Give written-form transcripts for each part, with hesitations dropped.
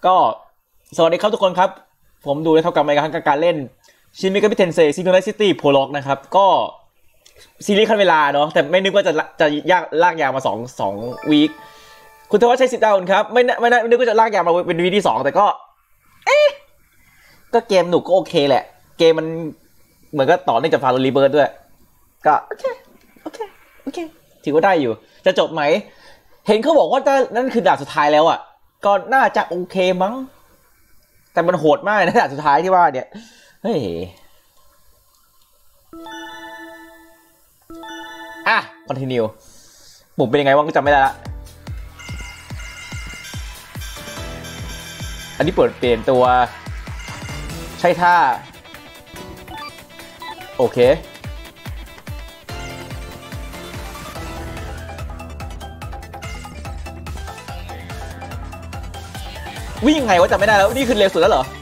ก็สวัสดีครับทุกคนครับผมดูได้เท่ากับการเล่นชินมิกามิเทนเซซิงเกิลไลท์ซิตี้โพล็อกนะครับก็ซีรีส์ขั้นเวลาเนาะแต่ไม่นึกว่าจะลากยาวมาสองวีคคุณทวัชชัย10 ดาวครับไม่นึกว่าจะลากยาวมาเป็นวีคที่2แต่ก็ก็เกมหนุกก็โอเคแหละเกมมันเหมือนก็ต่อเนื่องจากฟาโรลีเบิร์ดด้วยก็โอเคถือว่าได้อยู่จะจบไหมเห็นเขาบอกว่านั่นคือด่านสุดท้ายแล้วอ่ะก็น่าจะโอเคมั้งแต่มันโหดมากนะด่านสุดท้ายที่ว่าเนี่ยเฮ้ยcontinue ปุ่มเป็นยังไงวะก็จำไม่ได้ละอันนี้เปลี่ยนตัวใช่ท่าโอเควิ่งยังไงวะจำไม่ได้แล้วนี่คือเร็วสุดแล้วเหรอ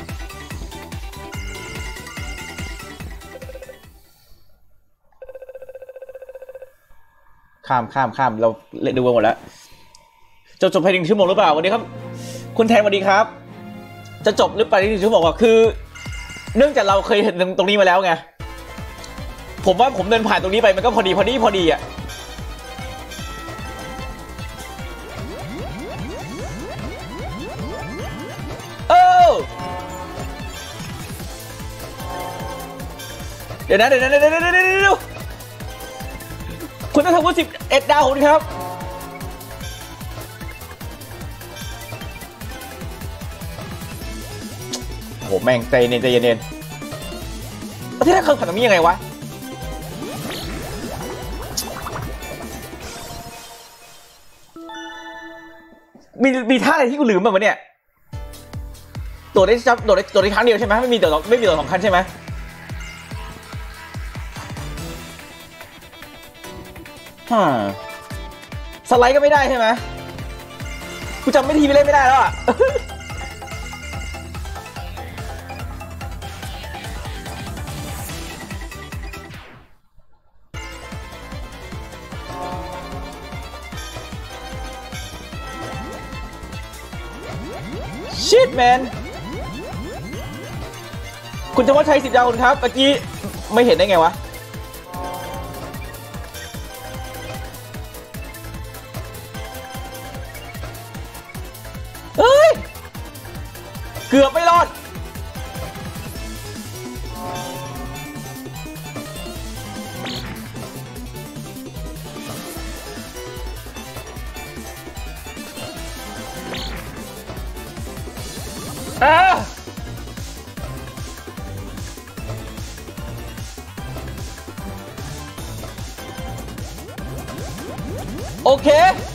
ข้ามเราเล่นดูหมดแล้วจบภายใน1 ชั่วโมงหรือเปล่าวันนี้ครับคุณแทนสวัสดีครับจะจบหรือเปล่าที่1 ชั่วโมงก็คือเนื่องจากเราเคยเห็นตรงนี้มาแล้วไงผมว่าผมเดินผ่านตรงนี้ไปมันก็พอดีอ่ะเดี๋ยวคุณต้องทำว่า11 ดาวครับโหแม่งใจเย็นประเทศเคยผ่านตรงนี้ยังไงวะมีท่าอะไรที่กูลืมบ้างวะเนี่ยโดดได้ครั้งเดียวใช่ไหมไม่มีตัว2 ครั้งใช่ไหมสไลด์ก็ไม่ได้ใช่ไหมกูจำไม่ทีไปเล่นไม่ได้แล้วอ่ะชิตแมนคุณจะว่าใช้10 ดาวครับเมื่อกี้ไม่เห็นได้ไงวะเฮ้ยเกือบไม่รอดโอเค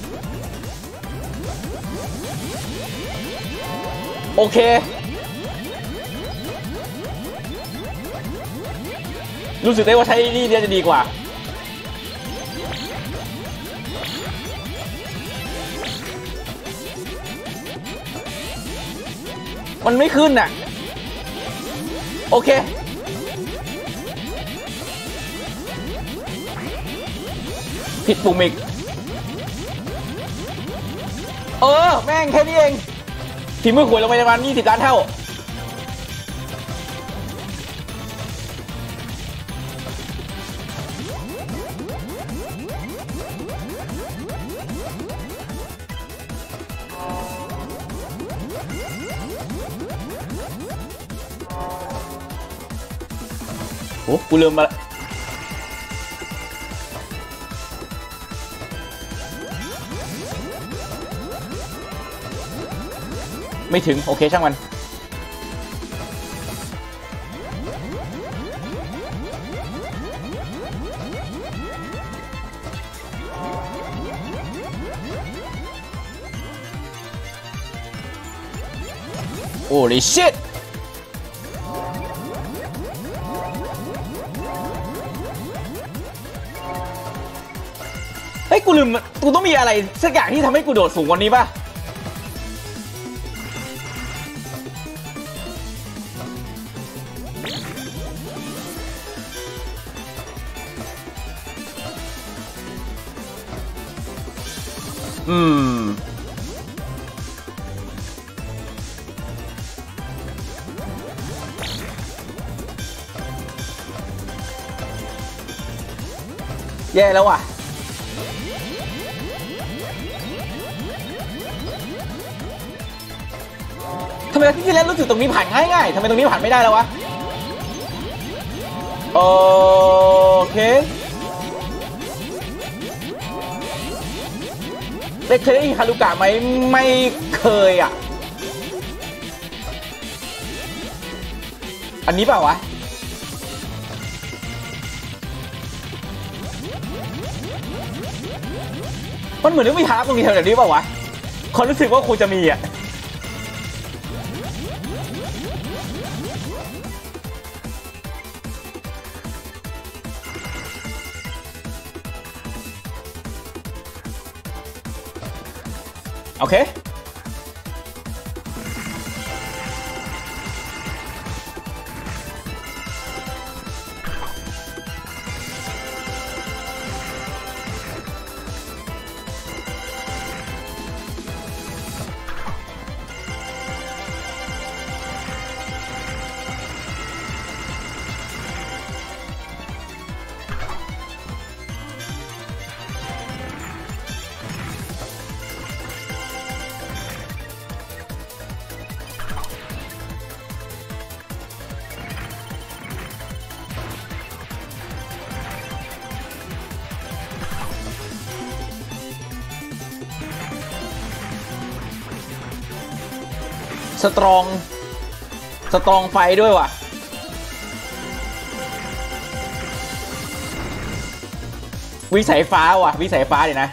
รู้สึกได้ว่าใช้นี่เดียวจะดีกว่ามันไม่ขึ้นน่ะโอเคผิดปุ่มอีกแม่งแค่นี้เองทีมือขวยลงไปประมาณ20 ล้านเท่าโอ้กูลืมมาไม่ถึงโอเคช่างมันโอ้ลิชิตเฮ้ยกูลืมกูต้องมีอะไรสักอย่างที่ทำให้กูโดดสูงกว่านี้ป่ะแย่แล้วว่ะทำไมที่แล้วรู้สึกตรงนี้ผ่านง่ายๆทำไมตรงนี้ผ่านไม่ได้แล้ววะโอเคเคยได้ยินฮารุกะไหมไม่เคยอ่ะอันนี้เปล่าวะมันเหมือนไม่มีทางตรงนี้แถวๆนี้เปล่าวะคนรู้สึกว่าคงจะมีอ่ะโอเคสตรองไฟด้วยว่ะวิสัยฟ้าว่ะวิสัยฟ้าเดี๋ยวนะ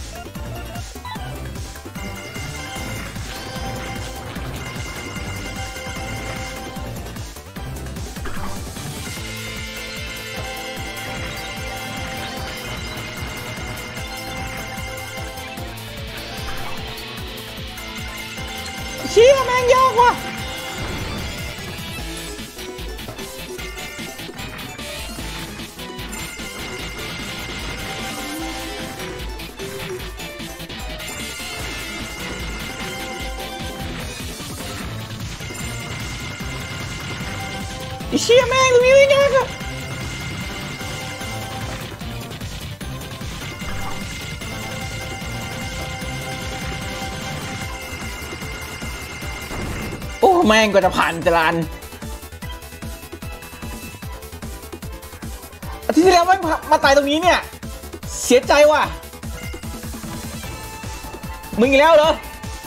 เชี่ยแม่งยากว่ะเชี่ยแม่งตรงนี้ไม่ยากอะโอ้แม่งก็จะผ่านจรานอาทิตย์ที่แล้วแม่งมาตายตรงนี้เนี่ยเสียใจว่ะมึงอีกแล้วเหรอ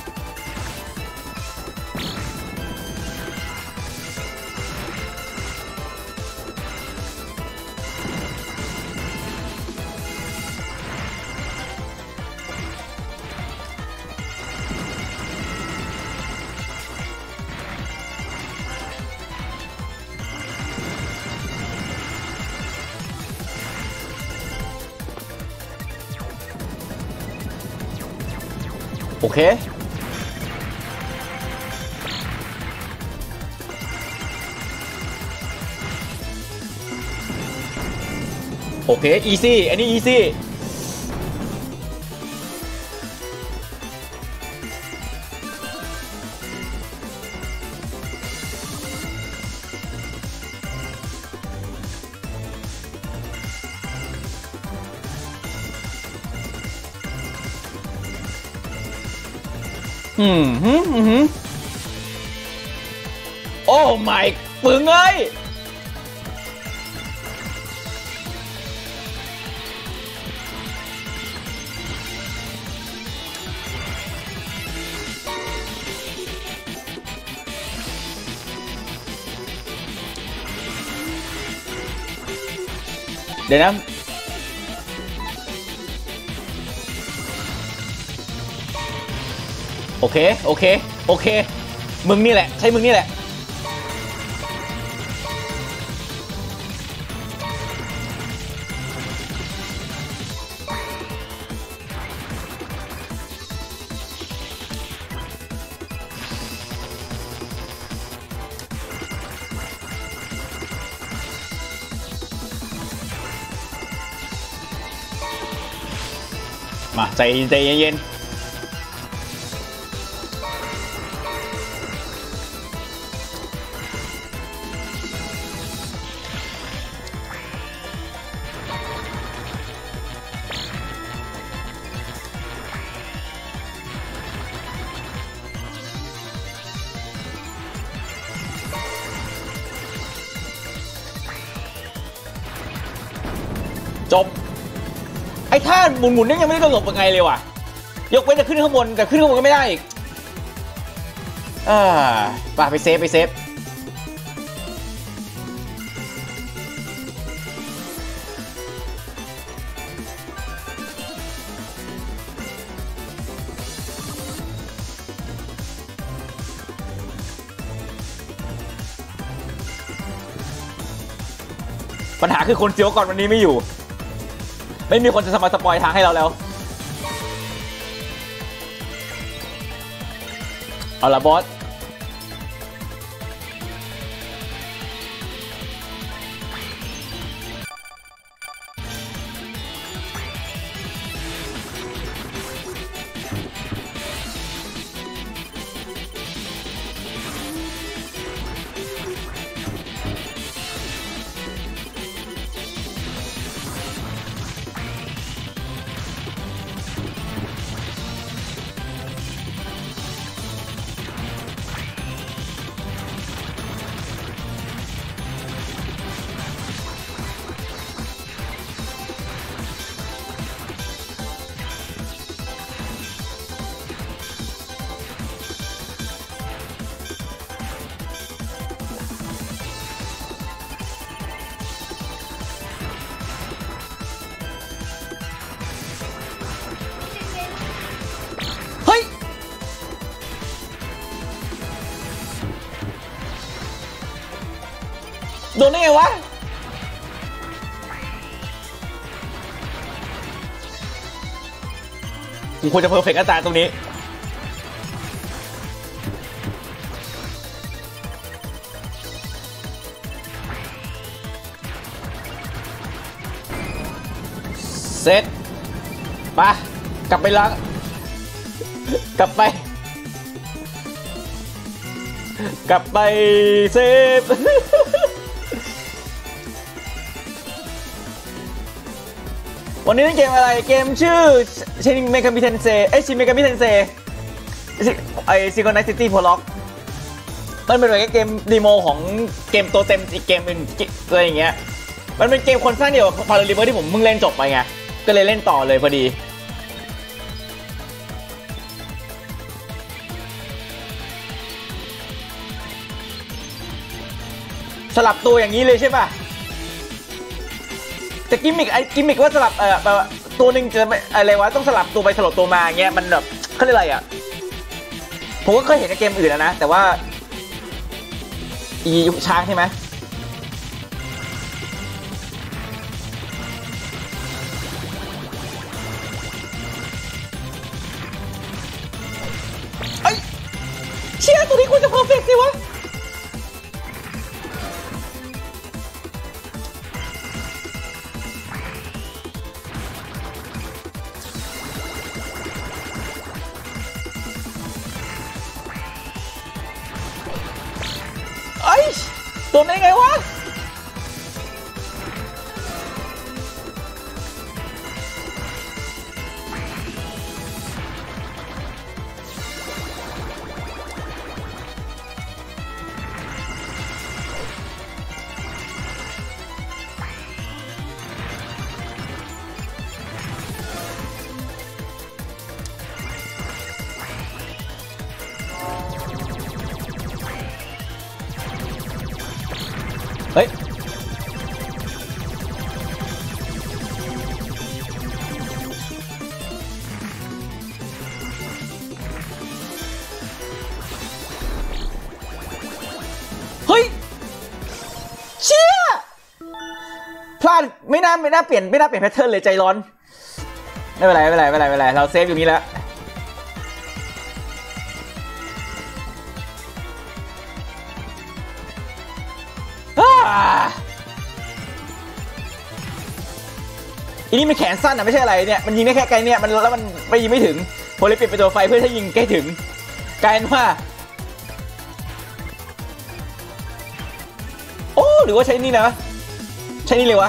โอเคโอเคอีซี่อันนี้อีซี่โอ้ไม่ปึงเอ้ยเดี๋ยวนะโอเคโอเคโอเคมึงนี่แหละใช่มึงนี่แหละมาใจเย็นจบไอ้ท่าหมุนๆนี่ยังไม่ได้หลบยังไงเลยว่ะยกเว้นจะขึ้นข้างบนแต่ขึ้นข้างบนก็ไม่ได้อีกไปเซฟปัญหาคือคนเสียวก่อนวันนี้ไม่อยู่ไม่มีคนจะมาสปอยทางให้เราแล้วเอาละบอสโดนได้ไงวะกูควรจะเพอร์เฟกต์อาจารย์ตรงนี้เสร็จไปกลับไปล้างกลับไปเซฟวันนี้เล่นเกมอะไรเกมชื่อชินเมกามิเทนเซชินเมกามิเทนเซซิงโกไนซิตี้โพล็อกมันเป็นแบบเกมดีโมของเกมตัวเต็มอีกเกมนึงอะไรอย่างเงี้ยมันเป็นเกมคนสร้างเดียวกับพาราลิเบอร์ที่ผมเพิ่งเล่นจบไปไงก็เลยเล่นต่อเลยพอดีสลับตัวอย่างนี้เลยใช่ป่ะแต่กิมมิกว่าสลับแบบตัวหนึ่งจะอะไรวะต้องสลับตัวไปสลับตัวมาเงี้ยมันแบบเขาเรียกอะไรอ่ะผมก็เคยเห็นในเกมอื่นแล้วนะแต่ว่าช้างใช่ไหมเอ้ยเชี่ยตัวนี้ควรจะเพอร์เฟกต์สิวะโดนได้ไงวะเฮ้ยเฮ้ยเชี่ยพลาดไม่น่าเปลี่ยนแพทเทิร์นเลยใจร้อนไม่เป็นไรเราเซฟอยู่นี้แล้วอันนี้มันแขนสั้นอะไม่ใช่อะไรเนี่ยมันยิงได้แค่ไกลเนี่ยมันแล้วมันไปยิงไม่ถึงพอเลยเปลี่ยนเป็นตัวไฟเพื่อให้ยิงใกล้ถึงกลายเป็นว่าโอ้หรือว่าใช้นี่นะใช้นี่เลยวะ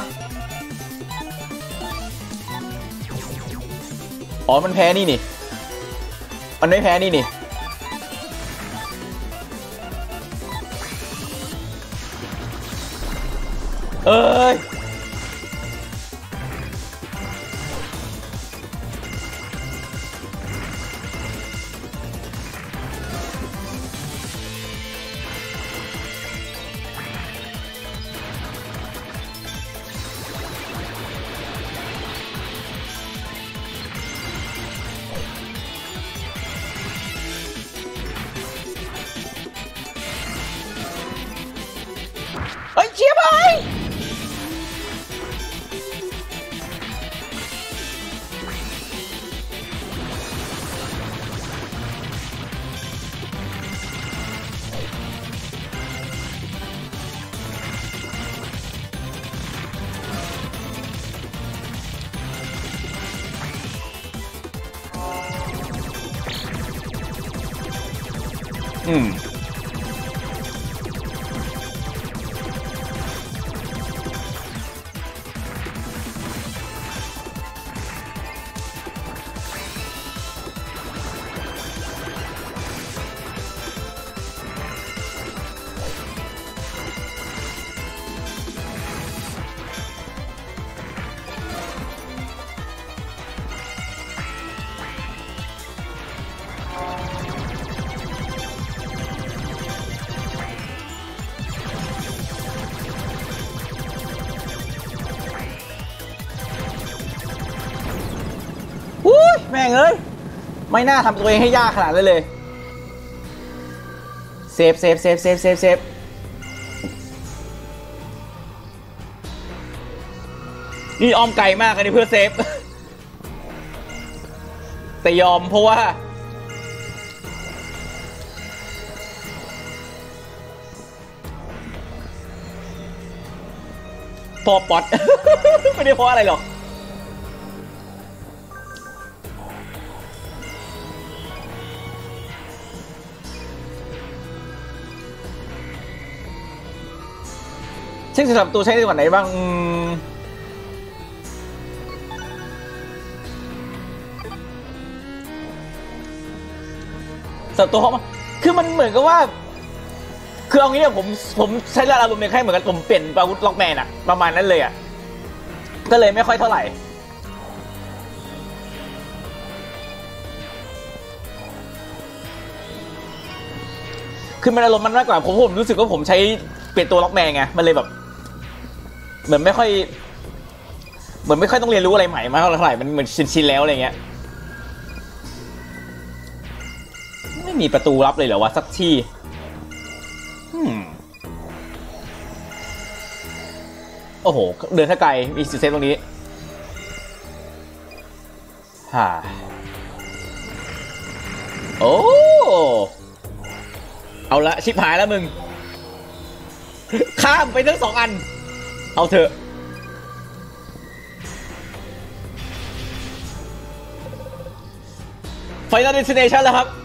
อ๋อมันแพ้นี่มันไม่แพ้นี่เอ้ยเฮ้ยเชียร์ไปแม่งเอ้ยไม่น่าทำตัวเองให้ยากขนาดนั้นเลยเซฟนี่อ้อมไกลมากอันนี้เพื่อเซฟแต่ยอมเพราะว่าพอป๊อต ไม่ได้เพราะอะไรหรอกซึ่งสำหรับตัวใช้ในจังหวัดไหนบ้างสำหรับตัวเขาคือมันเหมือนกับว่าคือเอางี้เนี่ยผมใช้อารมณ์ในแค่เหมือนกันผมเปลี่ยนอาวุธล็อกแมนอะประมาณนั้นเลยอะก็เลยไม่ค่อยเท่าไหร่คือมันอารมณ์มันมากกว่าผมรู้สึกว่าผมใช้เปลี่ยนตัวล็อกแมนไงมันเลยแบบเหมือนไม่ค่อยต้องเรียนรู้อะไรใหม่มากเท่าไหร่มันเหมือนชินแล้วอะไรเงี้ยไม่มีประตูลับเลยเหรอวะสักที่โอ้โหเดินถ้าไกลมีสิเซฟตรงนี้ฮ่าโอ้เอาละชิบหายแล้วมึงข้ามไปทั้ง2 อันเอาเถอะFinal Destination แล้วครับ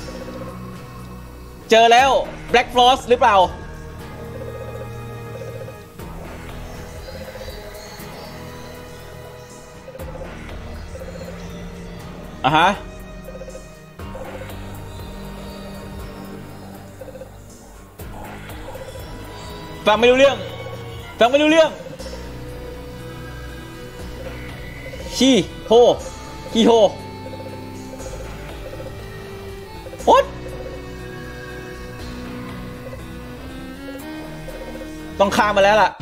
เจอแล้ว Black Frost หรือเปล่าฮะฟังไม่รู้เรื่องขี้โฮโอ๊ยต้องข้ามมาแล้วล่ะ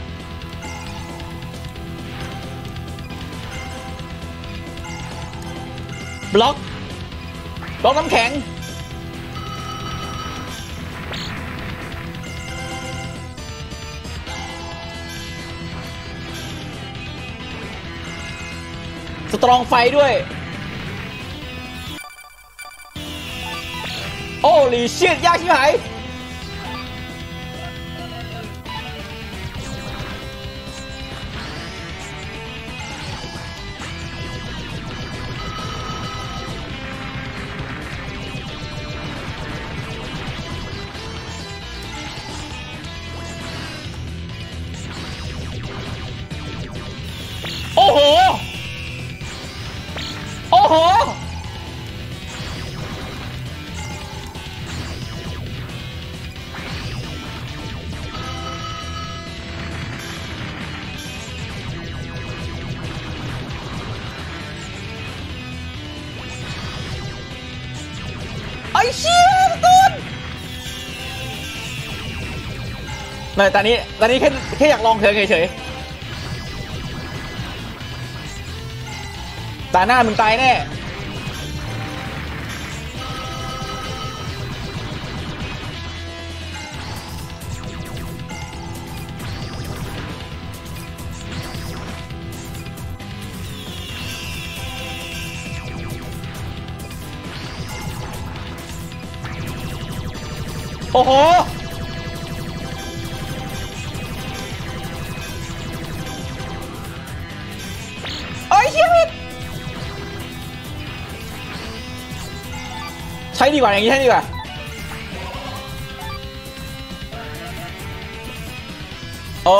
บล็อกน้ำแข็งสตรองไฟด้วยโอ้ลีชิตยากชิบหายโอ้โหไอ้เชี่ยตูนไม่ตอนนี้แค่อยากลองเถอะเฉยๆตาหน้ามึงตายแน่อ้โหเอ้ยเฮียผิดใช้ดีกว่าอย่างนี้ใช้ดีกว่าโอ้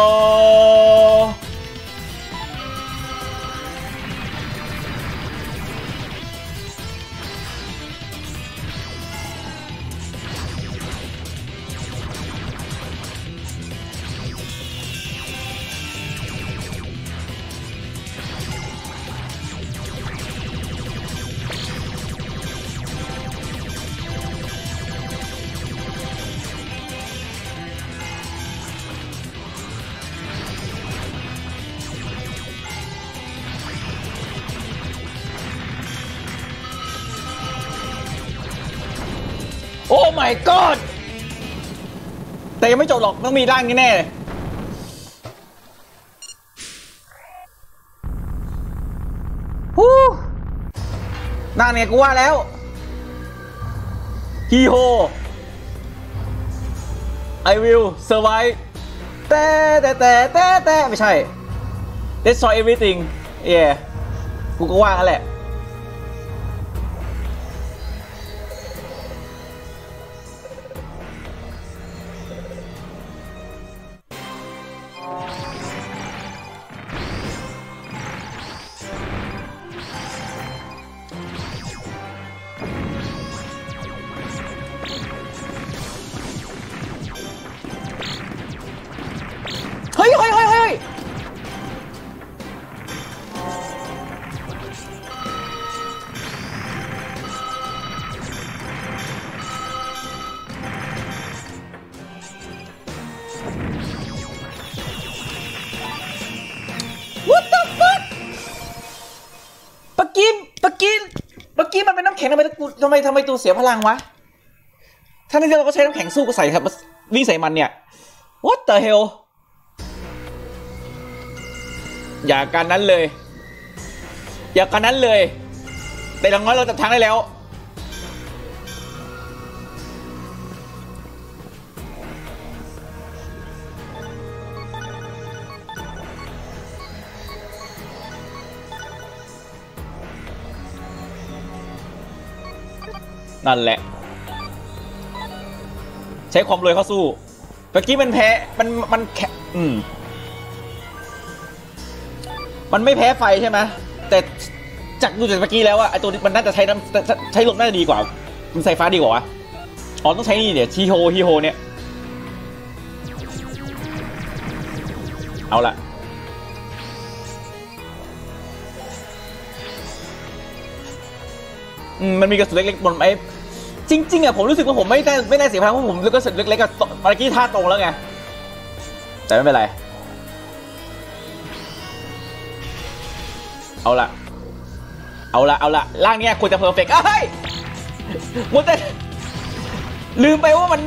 โอ้ my god แต่ยังไม่จบหรอกต้องมีร่างนี้แน่เลยฮู้ร่างเนี่ยกูว่าแล้วฮีโร่ I will survive แต่ไม่ใช่ destroy everything yeah กูก็ว่ากันแหละเฮ้ยWhat the fuck เมื่อกี้มันเป็นน้ำแข็งทำไมตัวเสียพลังวะถ้าในเรื่องเราก็ใช้น้ำแข็งสู้ก็ใส่ครับวิ่งใส่มันเนี่ย What the hell อย่าการนั้นเลยแต่อย่างน้อยเราจับทางได้แล้วนั่นแหละใช้ความรวยเข้าสู้เมื่อกี้มันแพ้มันแค่มันไม่แพ้ไฟใช่ไหมแต่จากดูจากเมื่อกี้แล้วอะไอตัวนี้มันน่าจะใช้ลมน่าจะดีกว่ามันใส่ฟ้าดีกว่าวะอ๋อต้องใช้นี่เดี๋ยวฮีโฮเนี่ยเอาละมันมีกระสุนเล็กๆบนไอ้จริงๆอะผมรู้สึกว่าผมไม่ได้เสียพลังเพราะผมกระสุนเล็กๆกับเมื่อกี้ท่าตรงแล้วไงแต่ไม่เป็นไรเอาละร่างเนี้ยควรจะเพอร์เฟกต์เอ้ยมัวแต่ลืมไปว่ามัน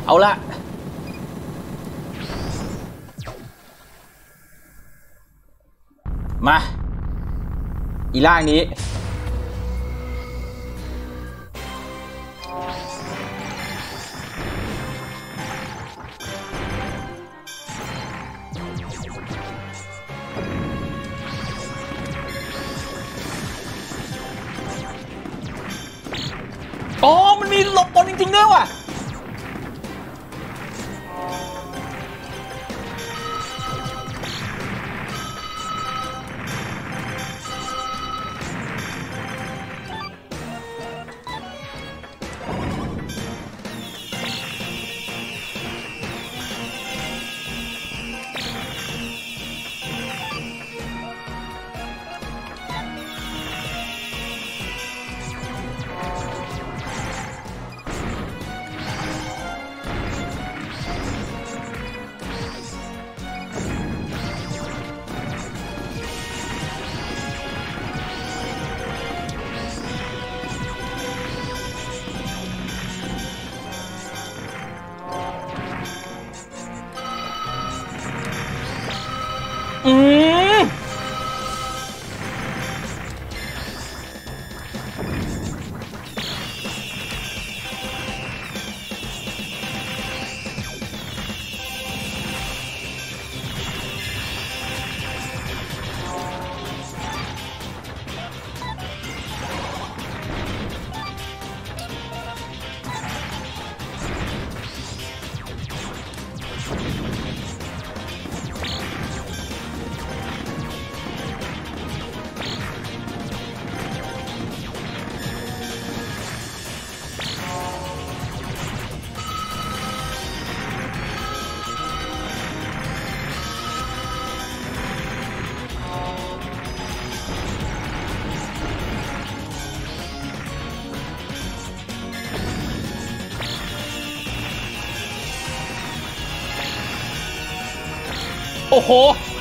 เอาละมาอีล่างนี้อ๋อมันมีหลบบนจริงๆด้วยว่ะโอ้โห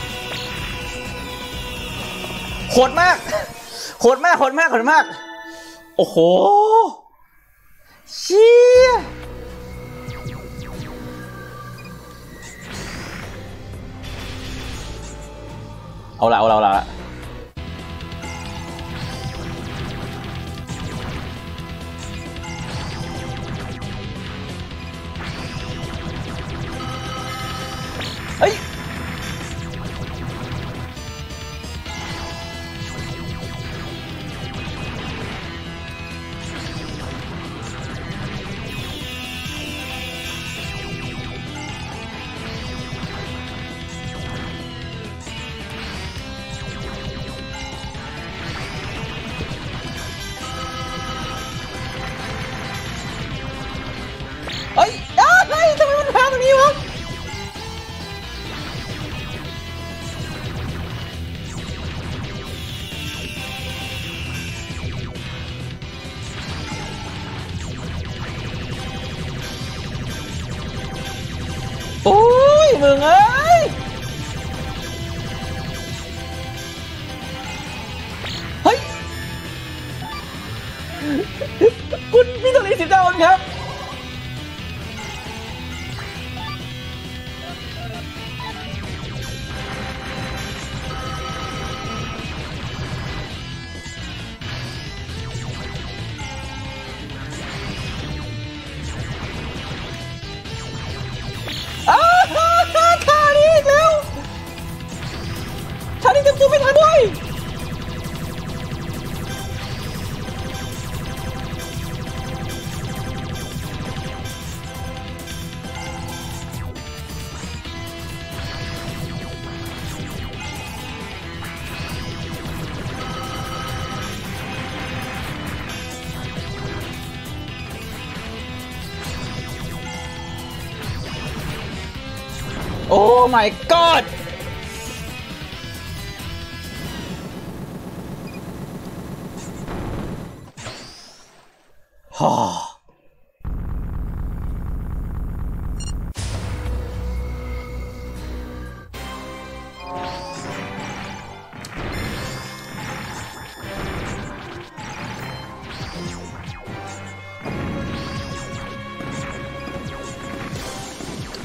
โหดมากโหดมากโหดมากโหดมากโอ้โหเชี่ยเอาละเฮ้ยเฮ้ยทำไมมันพาตรงนี้วะโอ้ยมึงเอ้ยเฮ้ยคุณมิโตริ10 ดาวครับท่านี้อีกแล้วท่านี้เต็มตัวไม่ทันด้วยโอ้ my god ฮ่า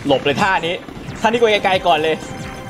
หลบเลยท่านี้กูไกลๆก่อนเลย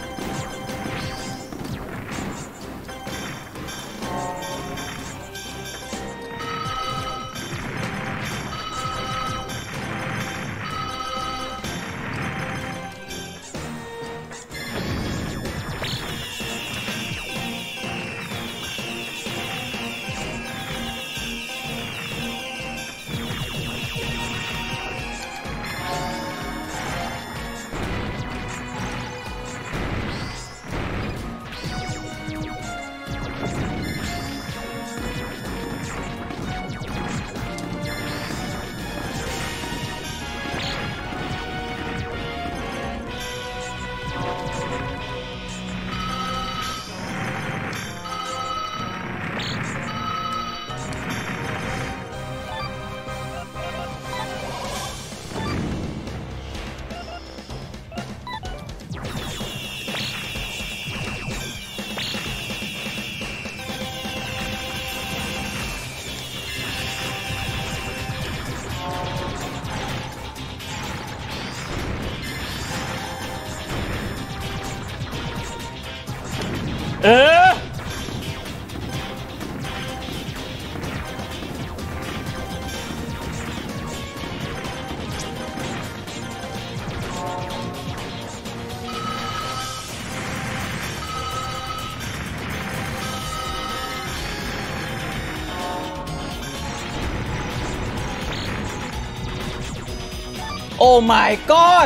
โอ้ my god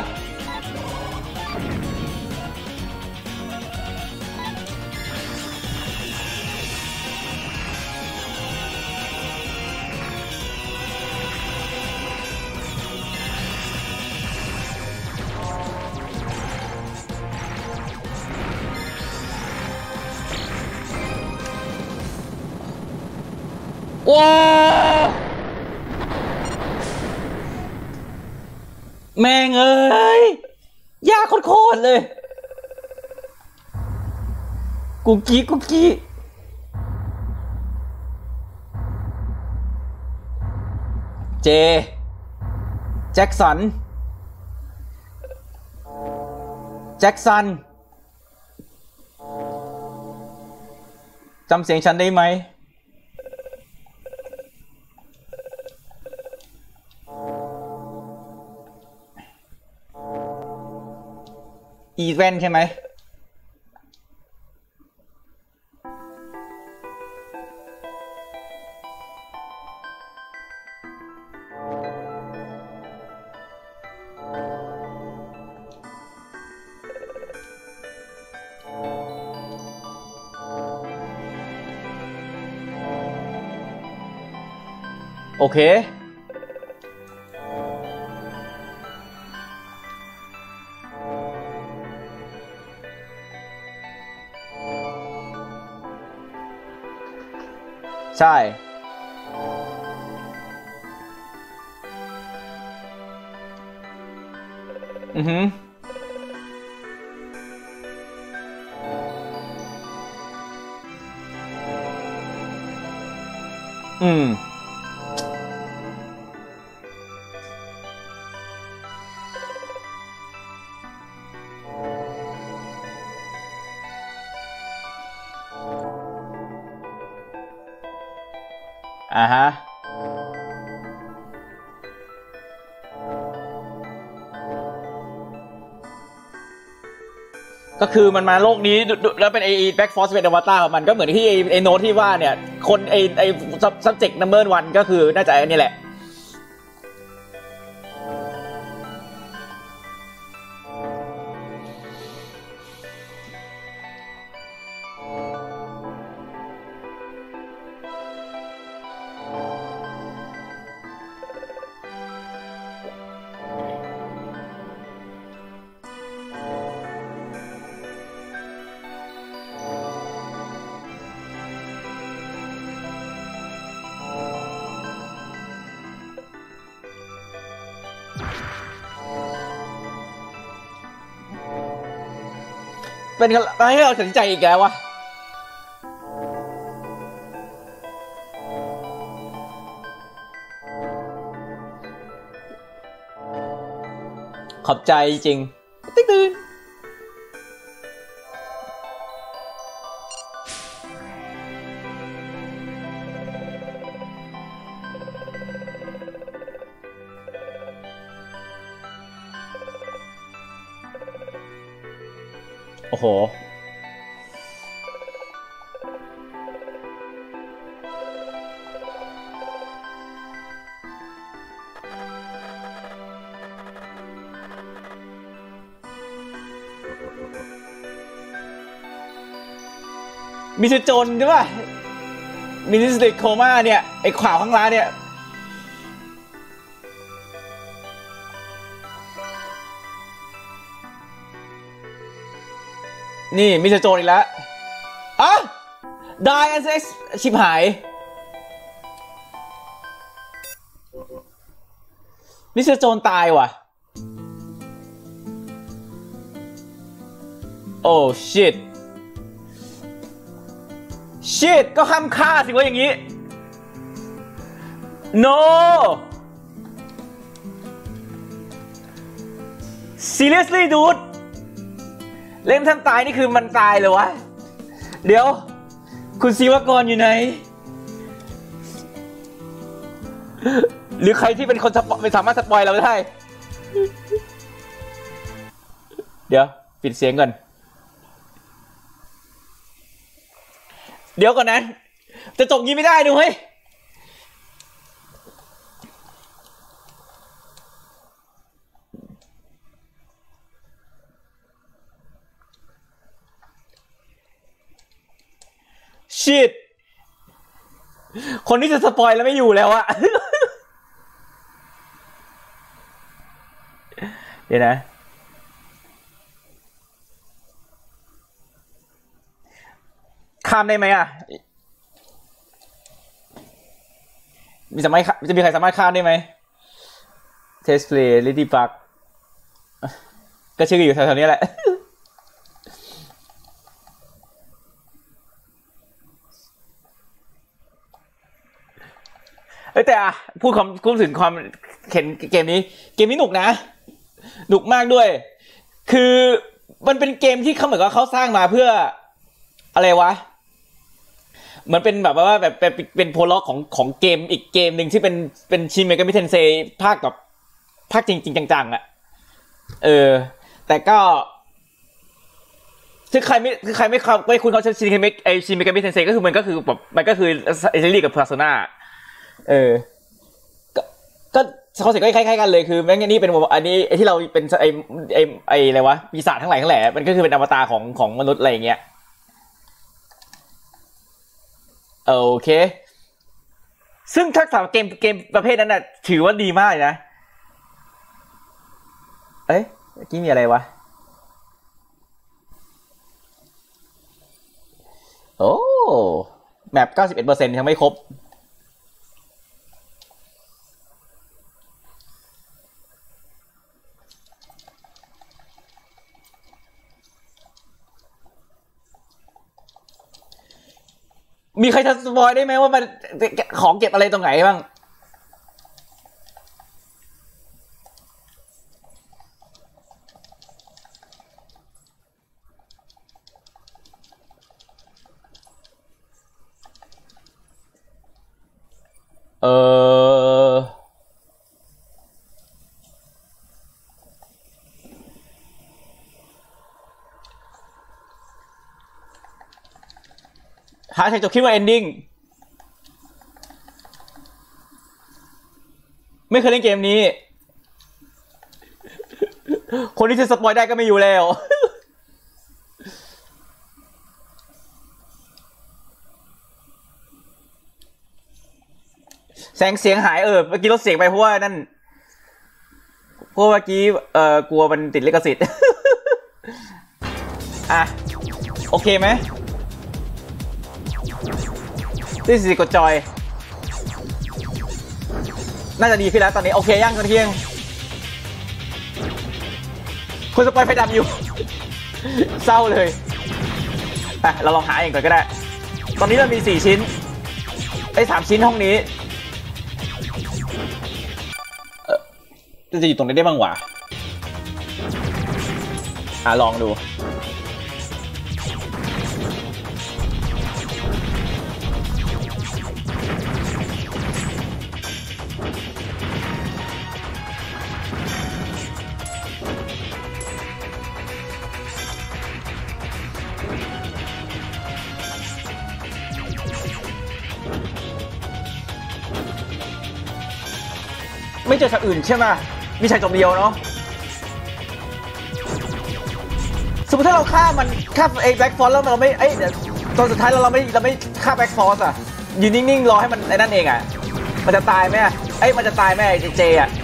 ว้าแม่งเอ้ยยากโคตรเลยกุ๊กกี้เจแจ็คสันจำเสียงฉันได้ไหมอีเวนต์ใช่ไหมโอเคใช่อือหือฮะก็คือมันมาโลกนี้แล้วเป็นไอ้แบ็กฟอร์สเป็นอวตารของมันก็เหมือนที่ไอ้โน้ตที่ว่าเนี่ยคนไอ้ subject number 1ก็คือน่าจะไอ้นี่แหละเป็นอะไรให้เราตัดสินใจอีกแล้ววะขอบใจจริงติ๊กตื่นโอ้โหมิสโจนใช่ป่ะมิสเตอร์โคม่าเนี่ยไอ้ข่าวข้างล่างเนี่ยนี่มิสเตอร์โจนอีกแล้วอ่ะได้อันเซ็กชิบหายมิสเตอร์โจนตายว่ะโอ้ชิตก็ห้ามฆ่าสิวะอย่างนี้ no seriously dude เล่นท่านตายนี่คือมันตายเลยวะเดี๋ยวคุณศิวกรอยู่ไหนหรือใครที่เป็นคนไม่สามารถสปอยเราได้เดี๋ยวปิดเสียงก่อนเดี๋ยวก่อนนะจะจบงี้ไม่ได้ดูเฮ้ยชิตคนที่จะสปอยแล้วไม่อยู่แล้วอะ เดี๋ยวนะข้ามได้ไหมอ่ะจะมีใครสามารถข้ามได้ไหม Test Play Lady Bug ก็ชื่ออยู่แถวๆนี้แหละ แต่อะพูดถึงความเห็นเกมนี้หนุกนะหนุกมากด้วยคือมันเป็นเกมที่เขาเหมือนกับเขาสร้างมาเพื่ออะไรวะมันเป็นแบบว่าแบบเป็นโพล็อกของเกมอีกเกมหนึ่งที่เป็นชินเมกามิเทนเซภาคจริงจังๆอ่ะแต่ก็คือใครไม่คุ้นเขาชินเมกามิเทนเซก็คือมันก็คือแบบมันก็คือไอซีรีส์กับเพอร์โซนาก็เขาเสียงก็คล้ายๆกันเลยคือแม่งนี่เป็นอันนี้ไอที่เราเป็นไออะไรวะปีศาจทั้งหลายมันก็คือเป็นอวตารของมนุษย์อะไรอย่างเงี้ยโอเคซึ่งทักษะเกมประเภทนั้นน่ะถือว่าดีมากเลยนะเอ้ยเมื่อกี้มีอะไรวะโอ้แมป 91% ยังไม่ครบมีใครจะสปอยได้ไหมว่ามันของเก็บอะไรตรงไหนบ้างหาใครจะคิดว่า ending ไม่เคยเล่นเกมนี้คนที่จะสปอยได้ก็ไม่อยู่แล้วเสียงหายเมื่อกี้ลดเสียงไปเพราะว่านั่นเพราะเมื่อกี้กลัวมันติดลิขสิทธิ์ อ่ะโอเคไหมที่สิกดจอยน่าจะดีขึ้นแล้วตอนนี้โอเคยังตอนเที่ยงคุณสปอยไฟดำอยู่ เศร้าเลยเราลองหาเองก่อนก็ได้ตอนนี้เรามี4ชิ้น3ชิ้นห้องนี้จะอยู่ตรงไหนได้บ้างวะลองดูไม่เจอฉากอื่นใช่ไหมมีฉากจบเดียวเนาะสมมติถ้าเราฆ่ามันฆ่าไอ้แบ็คฟอร์แล้วเราไม่เดี๋ยวตอนสุดท้ายเราไม่ฆ่าแบ็คฟอร์อ่ะยืนนิ่งๆรอให้มันไอ้นั่นเองอ่ะมันจะตายไหมมันจะตายไหมไอ้เจอ่ะ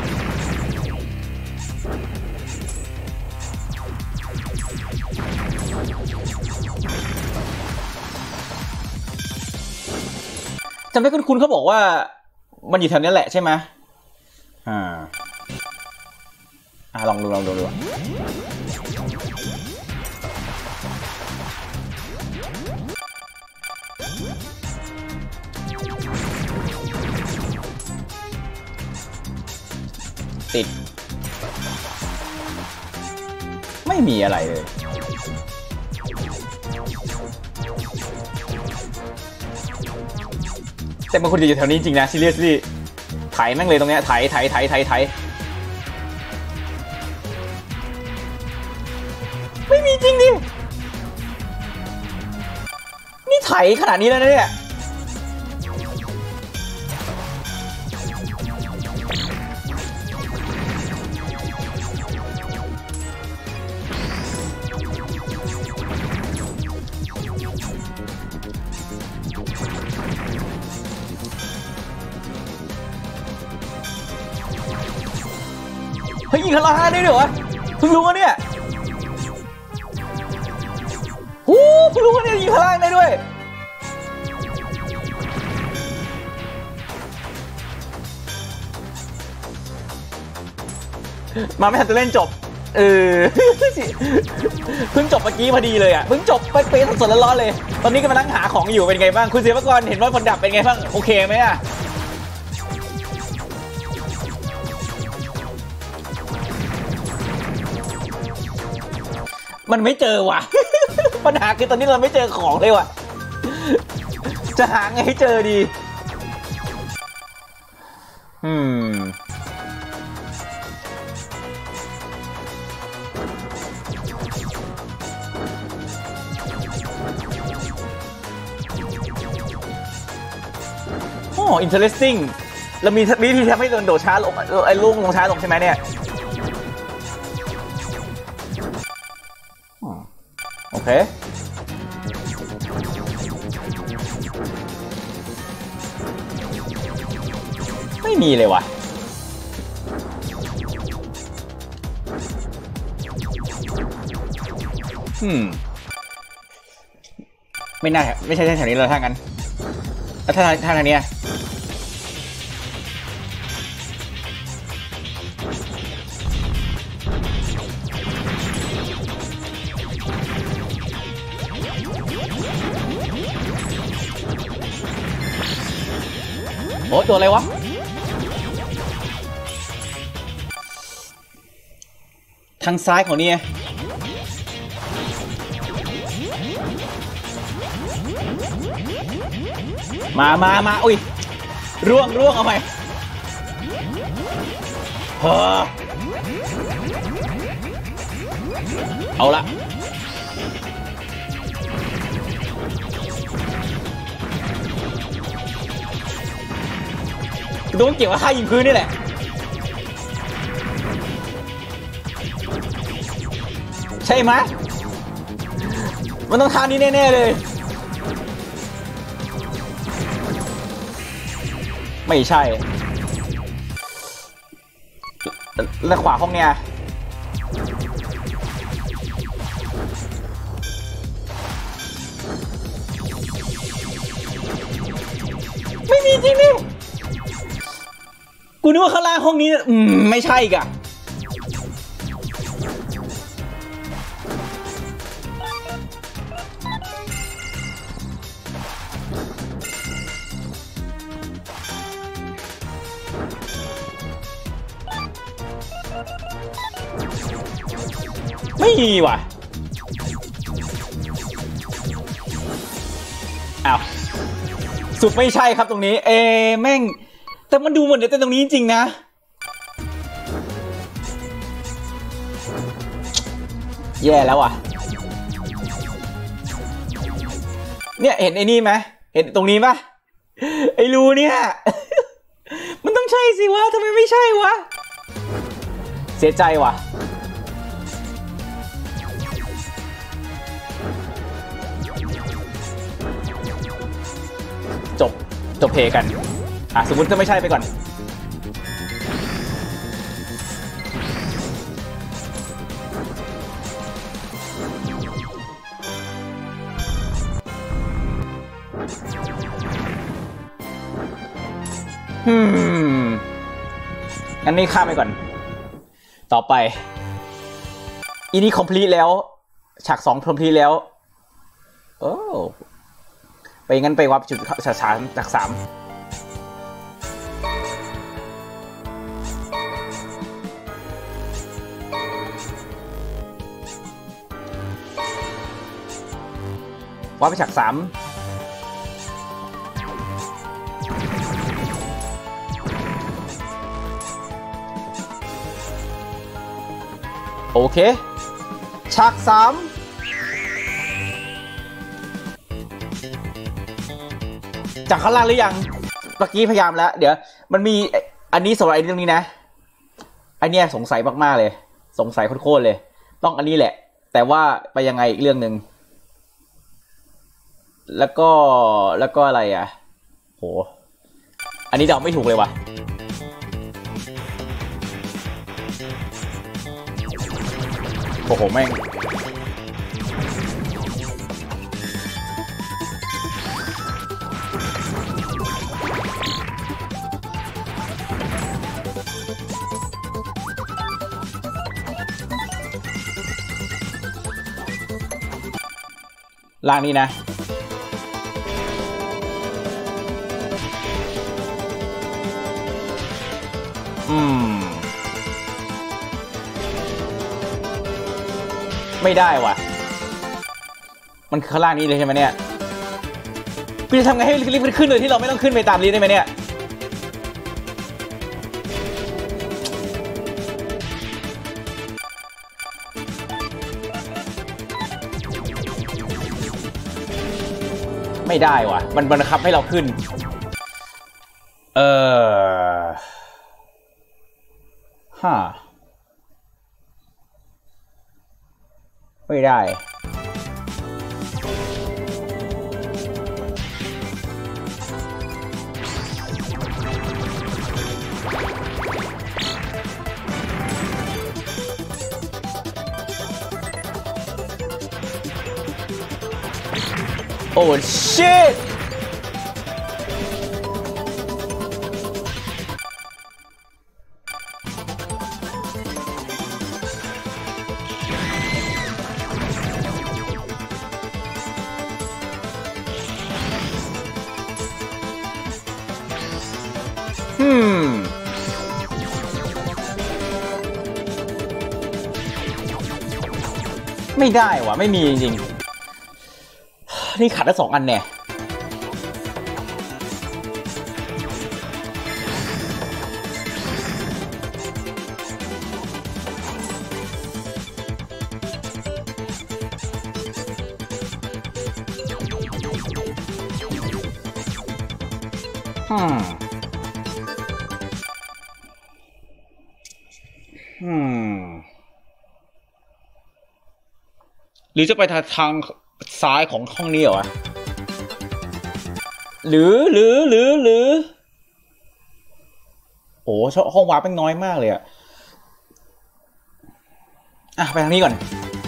จำได้คุณเขาบอกว่ามันอยู่แถวนี้แหละใช่ไหมลองดูติดไม่มีอะไรเลยแต่บางคนจะอยู่แถวนี้จริงนะซีเรียสลี่ไถแม่งเลยตรงเนี้ยไถไม่มีจริงดินี่ไถขนาดนี้แล้วนะเนี่ยเฮ้ยยิงข้างล่างได้ด้วยเหรอเพิ่งรู้ว่าเนี่ยเพิ่งรู้ว่าเนี่ยยิงข้างล่างได้ด้วยมาไม่ทันจะเล่นจบเพิ่งจบเมื่อกี้พอดีเลยอ่ะเพิ่งจบไปสดๆร้อนๆเลยตอนนี้กำลังหาของอยู่เป็นไงบ้างคุณเสียปกรณ์เห็นว่าคนดับเป็นไงบ้างโอเคไหมอ่ะมันไม่เจอว่ะ ปัญหาคือตอนนี้เราไม่เจอของเลยว่ะจะหาไงให้เจอดีinteresting เรามีวิธีทำให้โดดช้าลงไอ้ลูกลงช้าลงใช่ไหมเนี่ยโอเคไม่มีเลยว่ะไม่น่าไม่ใช่แถวนี้เลยถ้างั้นแล้วถ้าทางนี้โอ้ตัวอะไรวะทางซ้ายของนี่มาอุ้ยร่วงเอาไปเอาละโดนเกี่ยวกับท่ายิงพื้นนี่แหละใช่ไหมมันต้องท่านี้แน่ๆเลยไม่ใช่แล้วขวาห้องเนี่ยไม่มีจริงดิกูนึกว่าข้างล่างห้องนี้ไม่ใช่อีกอะไม่มีว่ะอ้าวสุดไม่ใช่ครับตรงนี้แม่งแต่มันดูเหมือนจะเป็นตรงนี้จริงๆนะแย่แล้วอ่ะเนี่ยเห็นไอ้นี่ไหมเห็นตรงนี้ปะไอ้รูเนี่ยมันต้องใช่สิวะทำไมไม่ใช่วะเสียใจว่ะจบเพกันสมมุติก็ไม่ใช่ไปก่อนงั้นนี่ข้ามไปก่อนต่อไปอีนี่ complete แล้วฉาก2 complete แล้วโอ้ไปงั้นไปวัดจุดจาก3วัดไปฉาก3โอเคฉาก3จากข้างล่างหรือยังเมื่อกี้พยายามแล้วเดี๋ยวมันมีอันนี้สำหรับไอ้ตรงนี้นะอันนี้สงสัยมากๆเลยสงสัยโคตรเลยต้องอันนี้แหละแต่ว่าไปยังไงอีกเรื่องหนึ่งแล้วก็อะไรอ่ะโหอันนี้เดาไม่ถูกเลยว่ะโอ้โหแม่งล่างนี้นะไม่ได้ว่ะมันคือข้างล่างนี้เลยใช่ไหมเนี่ยกูจะทำไงให้ลิฟต์มันขึ้นโดยที่เราไม่ต้องขึ้นไปตามลิฟต์ได้ไหมเนี่ยไม่ได้ว่ะมันบังคับให้เราขึ้นไม่ได้โอ้ shit ไม่ได้ว่ะไม่มีจริงๆนี่ขาดได้2 อันเนี่ยหรือจะไปทางซ้ายของห้องนี้เหรอวะหรือโอ้ห้องวาร์ปเป็นน้อยมากเลยอะไปทางนี้ก่อน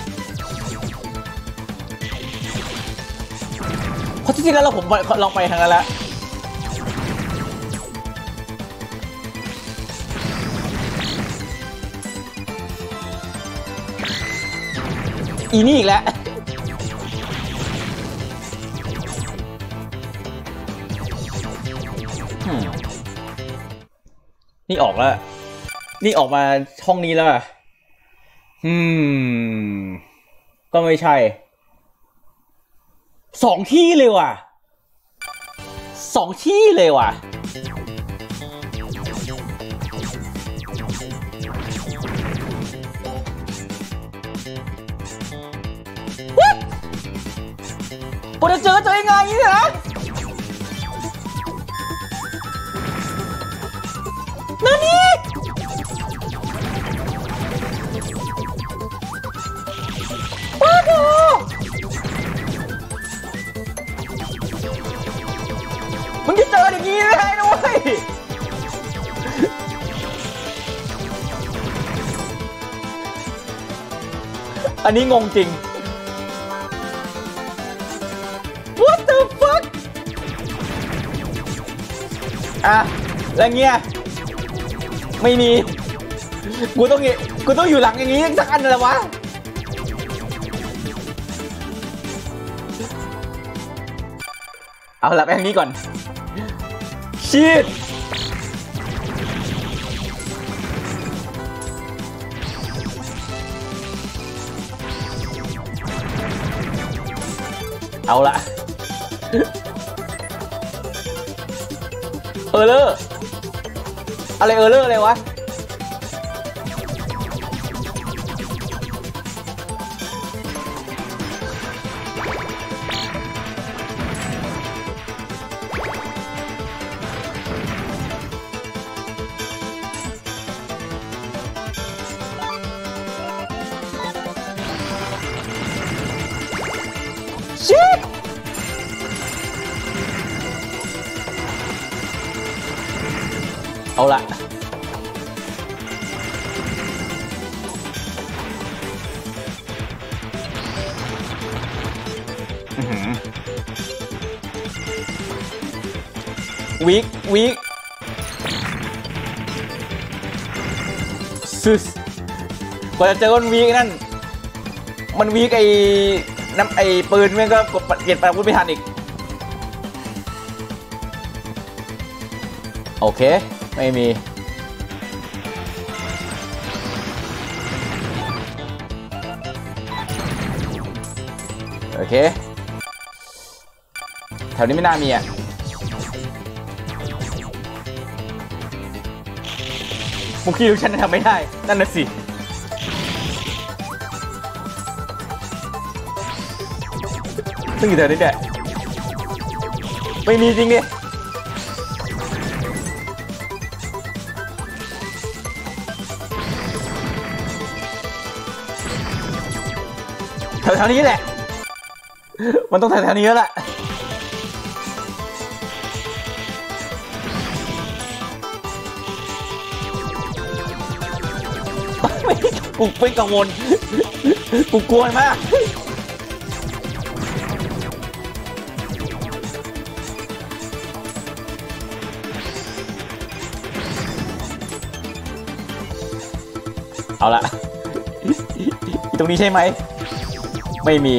เพราะจริงๆแล้วผมลองไปทางนั้นแล้วอีนี่อีกแล้วนี่ออกแล้วนี่ออกมาห้องนี้แล้วก็ไม่ใช่2 ที่เลยว่ะ 2 ที่เลยว่ะผมจะเจอยังไงเนี่ยนะนั่นนี่ว้าวมึงจะเจออย่างนี้ได้นะเว้ยอันนี้งงจริง What the fuck อ่ะแล้วเงี้ยไม่มีกูต้องอยู่หลังอย่างนี้สักอันเลยวะเอาละไปทางนี้ก่อนชิดเอาละเออเลอร์อะไรเออเลอร์อะไรวะชิดเอาละวีคซึสกว่าจะเจอคนวีคนั่นมันวีคไอ้ปืนแม่งก็กดเปลี่ยนไปพูดไม่ทันอีกโอเคไม่มีโอเคแถวนี้ไม่น่ามีอ่ะมุกคิวฉันทำไม่ได้นั่นน่ะสิซึ่งอยู่แถวนี้เนี่ยไม่มีจริงดิแถวๆนี้แหละมันต้องแถวๆนี้แล้วแหละกูเป็นกังวลกูกลัวมากเอาละตรงนี้ใช่ไหมไม่มี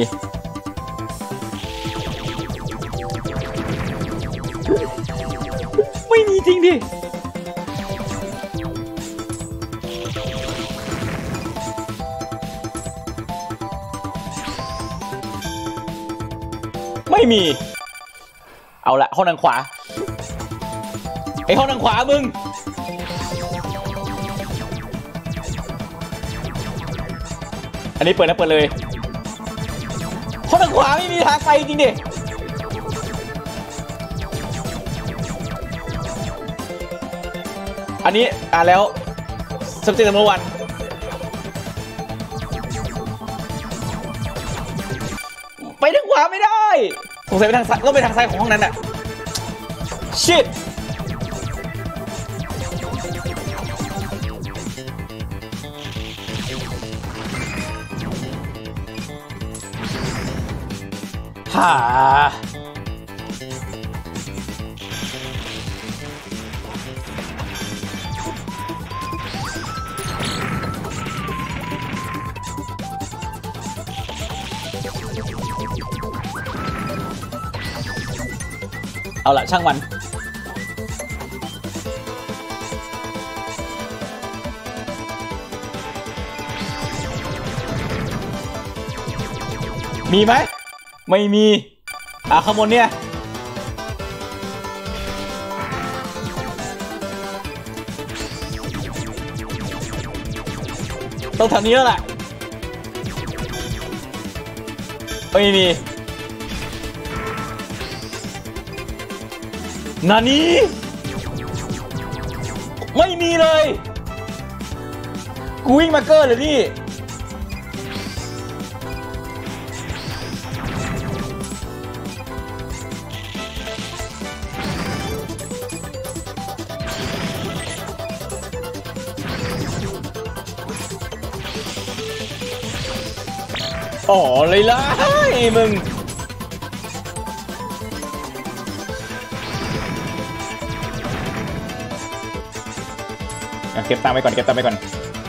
ไม่มีจริงดิไม่มีเอาละห้องทางขวาไอห้องทางขวามึงอันนี้เปิดนะเปิดเลยห้องทางขวาไม่มีทางไปจริงดิอันนี้แล้วสับเจตเมื่อวันไปทางขวาไม่ได้สงสัยไปทางซ้ายก็ไปทางซ้ายของห้องนั้นอะชิตฮ่าเอาละช่างมันมีไหมไม่มีข้างบนเนี่ยต้องทางนี้แล้วแหละไม่มีนานี้ไม่มีเลยกูวิ่งมาเกอร์เลยนี่อ๋อเลยล่ะมึงเก็บตังค์ไปก่อนเก็บตังค์ไปก่อน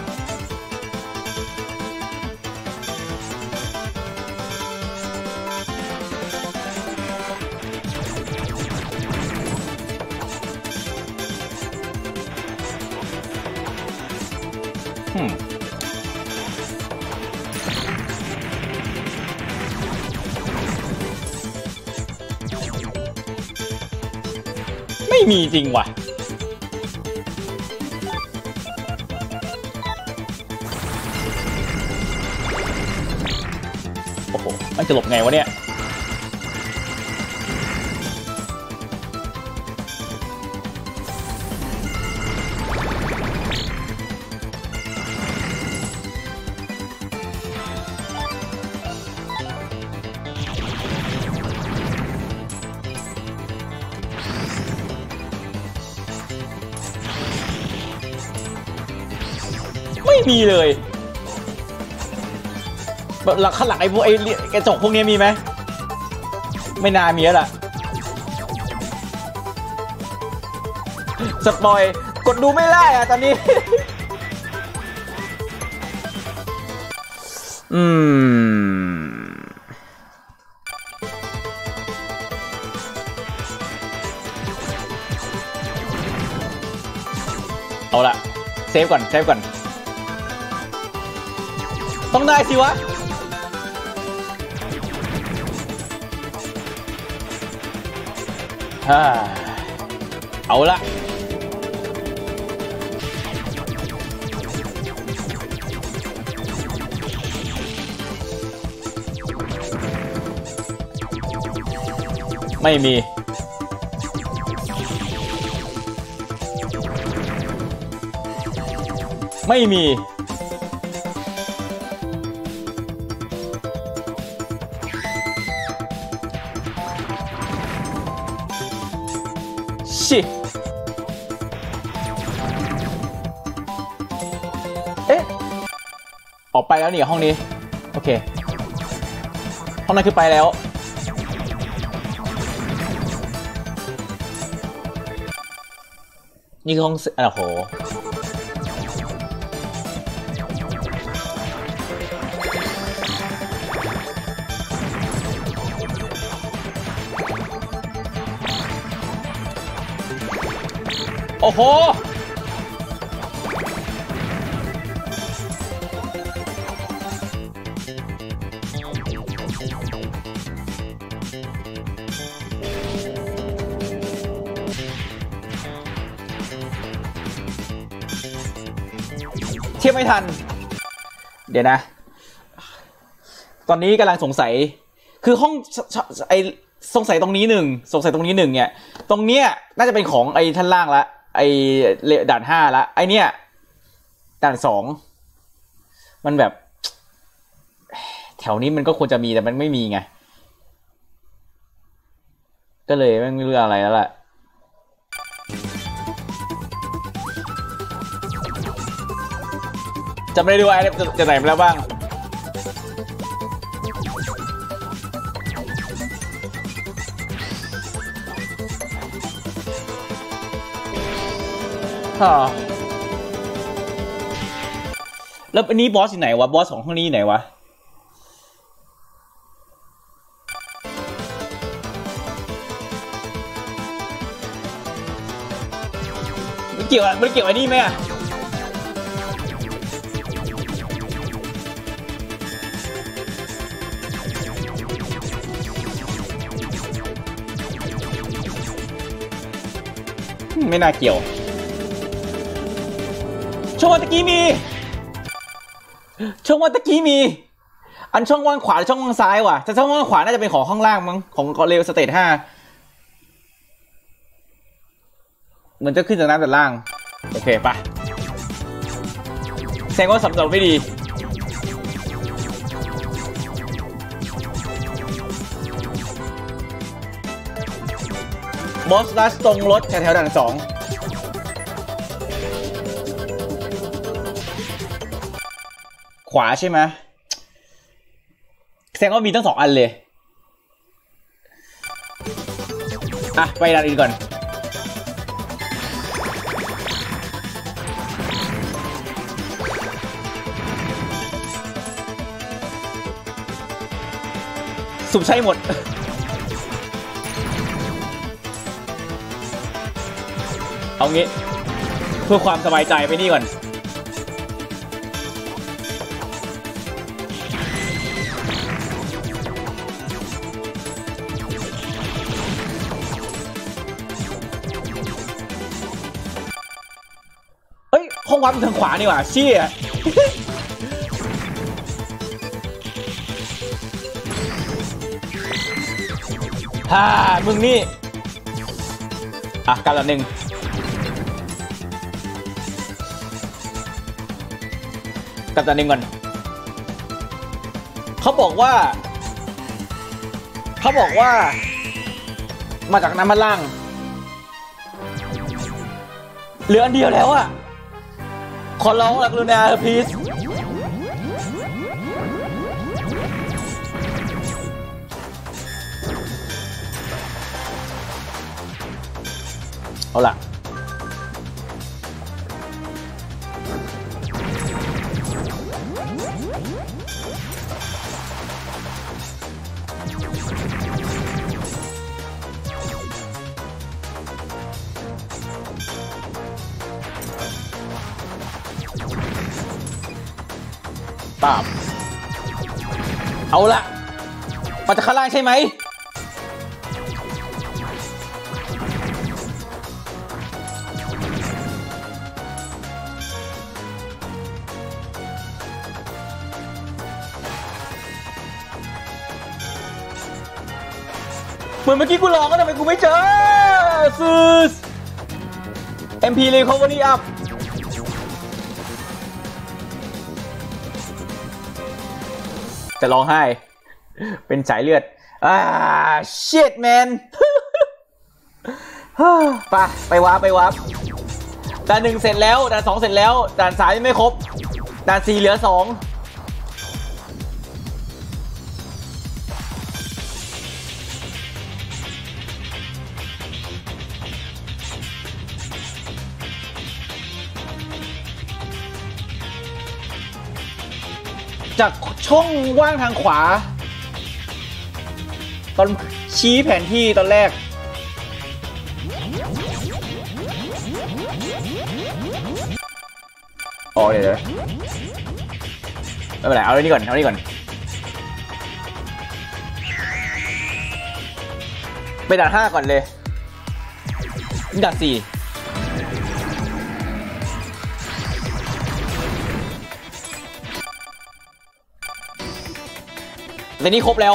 ไม่มีจริงว่ะโอ้โหมันจะหลบไงวะเนี่ยไม่มีเลยหลังข้างหลังไอ้พวกไอ้กระจกพวกนี้มีไหมไม่น่ามีแล้วล่ะสปอยกดดูไม่ได้อะตอนนี้ เอาละเซฟก่อนเซฟก่อนต้องได้สิวะเอาละไม่มีไม่มีชิเอ๊ะออกไปแล้วนี่ห้องนี้โอเคห้องนั้นคือไปแล้วนี่คือห้องโอ้โหโอ้โหเทียบไม่ทันเดี๋ยวนะตอนนี้กำลังสงสัยคือห้องไอสงสัยตรงนี้หนึ่งสงสัยตรงนี้หนึ่งเนี่ยตรงเนี้ยน่าจะเป็นของไอท่านล่างละไอด่าน5ละไอเนี้ยด่าน2มันแบบแถวนี้มันก็ควรจะมีแต่มันไม่มีไงก็เลยไม่รู้อะไรแล้วแหละจะไม่ได้ดูไอจะไหนมาแล้วบ้างแล้วอันนี้บอสอยู่ไหนวะบอสของห้องนี้อยู่ไหนวะมันเกี่ยวอันนี้ไหมอะไม่น่าเกี่ยวโชว์ตะกี้มีช่องว่างตะกี้มี อันช่องว่างขวาหรือช่องว่างซ้ายว่ะแต่ช่องว่างขวาน่าจะเป็นของข้างล่างมั้งของเลเวลสเตจ5เหมือนจะขึ้นจากน้ำแต่ล่างโอเคปะแสดงว่าสำรวจไม่ดีบอสลัสตรงรถแถวด่าน2ขวาใช่ไหมแสดงว่ามีทั้ง2อันเลยอ่ะไปด่านอื่นก่อนสุ่มใช่หมดเอางี้เพื่อความสบายใจไปนี่ก่อนเฮ้ยห้องวัดทางขวานี่หว่าเชี่ยฮ่ามึงนี่อ่ะการละหนึ่งกับตัวหนึ่งก่อนเขาบอกว่ามาจากน้ำมันล่างเหลืออันเดียวแล้วอ่ะขอร้องละกรุณาพลีสเอาล่ะตามเอาละมาจากข้างล่างใช่ไหมเหมือนเมื่อกี้กูลองก็ทำไมกูไม่เจอซูส MP Recovery Upจะร้องไห้เป็นสายเลือดshit man ไปวาร์ปด่าน1เสร็จแล้วด่าน2เสร็จแล้วด่าน3ยังไม่ครบด่าน4เหลือ2จากช่องว่างทางขวาตอนชี้แผนที่ตอนแรกอ๋อเดี๋ยวไม่เป็นไรเอาเรื่องนี้ก่อนไปด่าน5ก่อนเลยด่าน4แต่นี่ครบแล้ว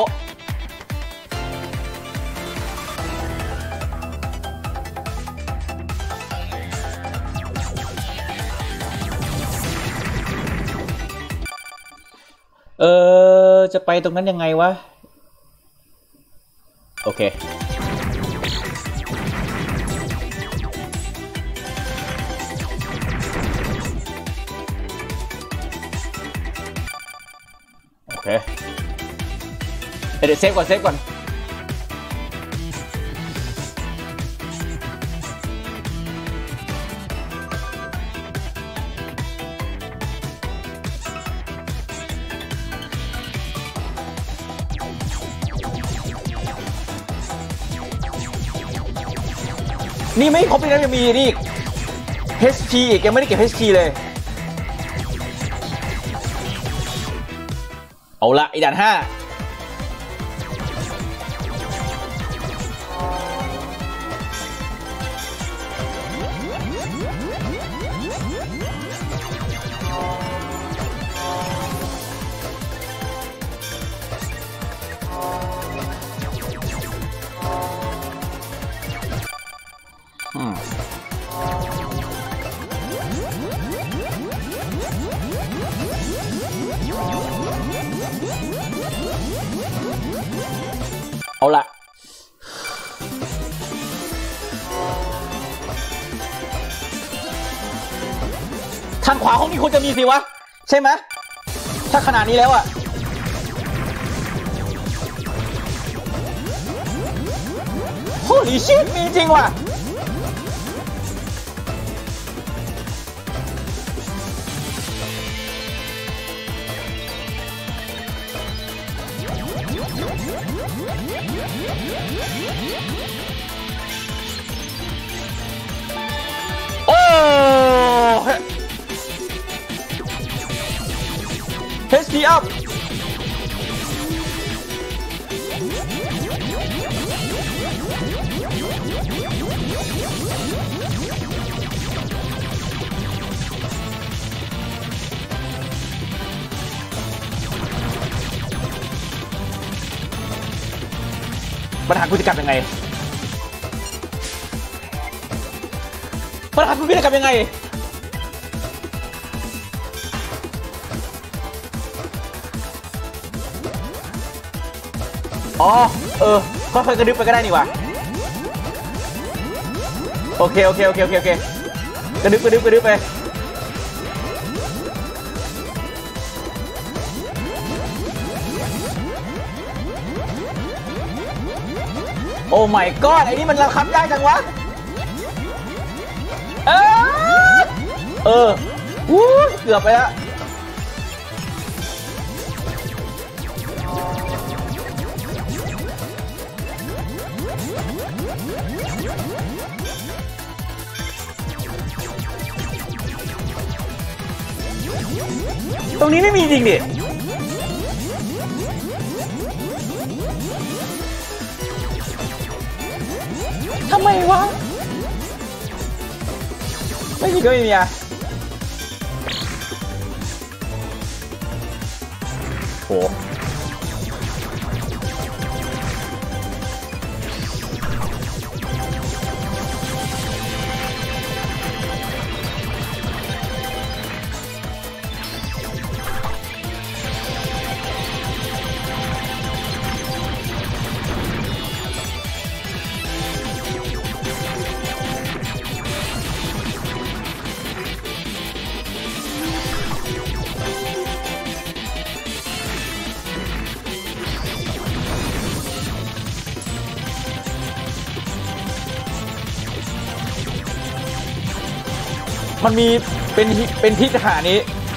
จะไปตรงนั้นยังไงวะโอเคเดี๋ยวเซฟก่อนนี่ไม่ครบเลยนะยังมีนี่ HP อีกยังไม่ได้เก็บ HP เลยเอาละอีด่าน5 เอาละทางขวาห้องนี้ควรจะมีสิวะใช่ไหมถ้าขนาดนี้แล้วอะโอ้ยชิตมีจริงว่ะโอ้HP up ปัญหากูจะกลับยังไงปัญหากูจะกลับยังไงอ๋อค่อยๆกระดึ๊บไปก็ได้นี่วะโอเคกระดึ๊บไปโอ้ my god ไอ้นี่มันระคับได้จังวะวู้เกือบไปแล้วตรงนี้ไม่มีจริงดิทำไมวะไม่มีก็ไม่มีอะโหมันมีเป็นทิศหานี้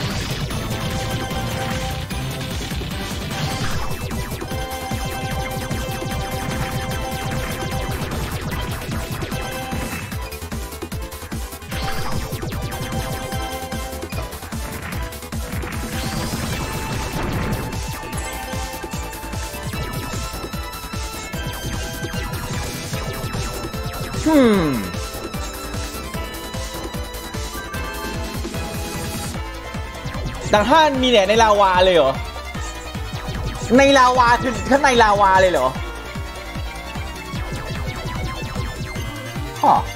ดังท่านมีเนี่ยในลาวาเลยเหรอในลาวาถึงข้างในลาวาเลยเหรอฮะ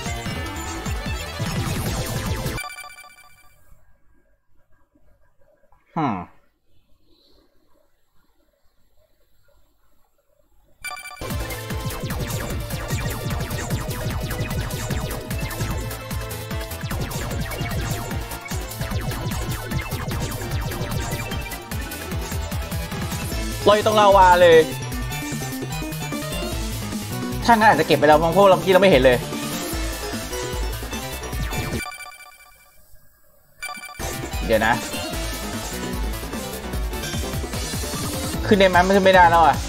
ลอยตรงลาวาเลยถ้างั้นอาจจะเก็บไปแล้วเพราะพวกเราเมื่อกี้เราไม่เห็นเลยเดี๋ยวนะขึ้นได้ไหมไม่ขึ้นไม่ได้แล้วอ่ะ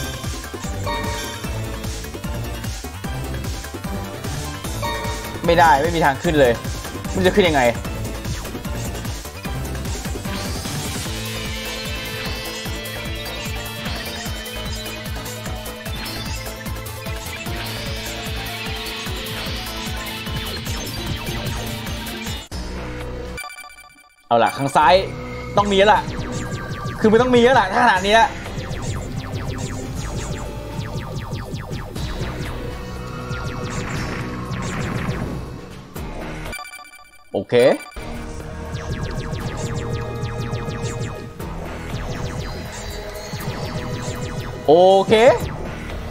ไม่ได้ไม่มีทางขึ้นเลยมันจะขึ้นยังไงเอาล่ะข้างซ้ายต้องมีแล้วล่ะคือมันต้องมีแล้วล่ะถ้าขนาดนี้แล้วโอเคโอเค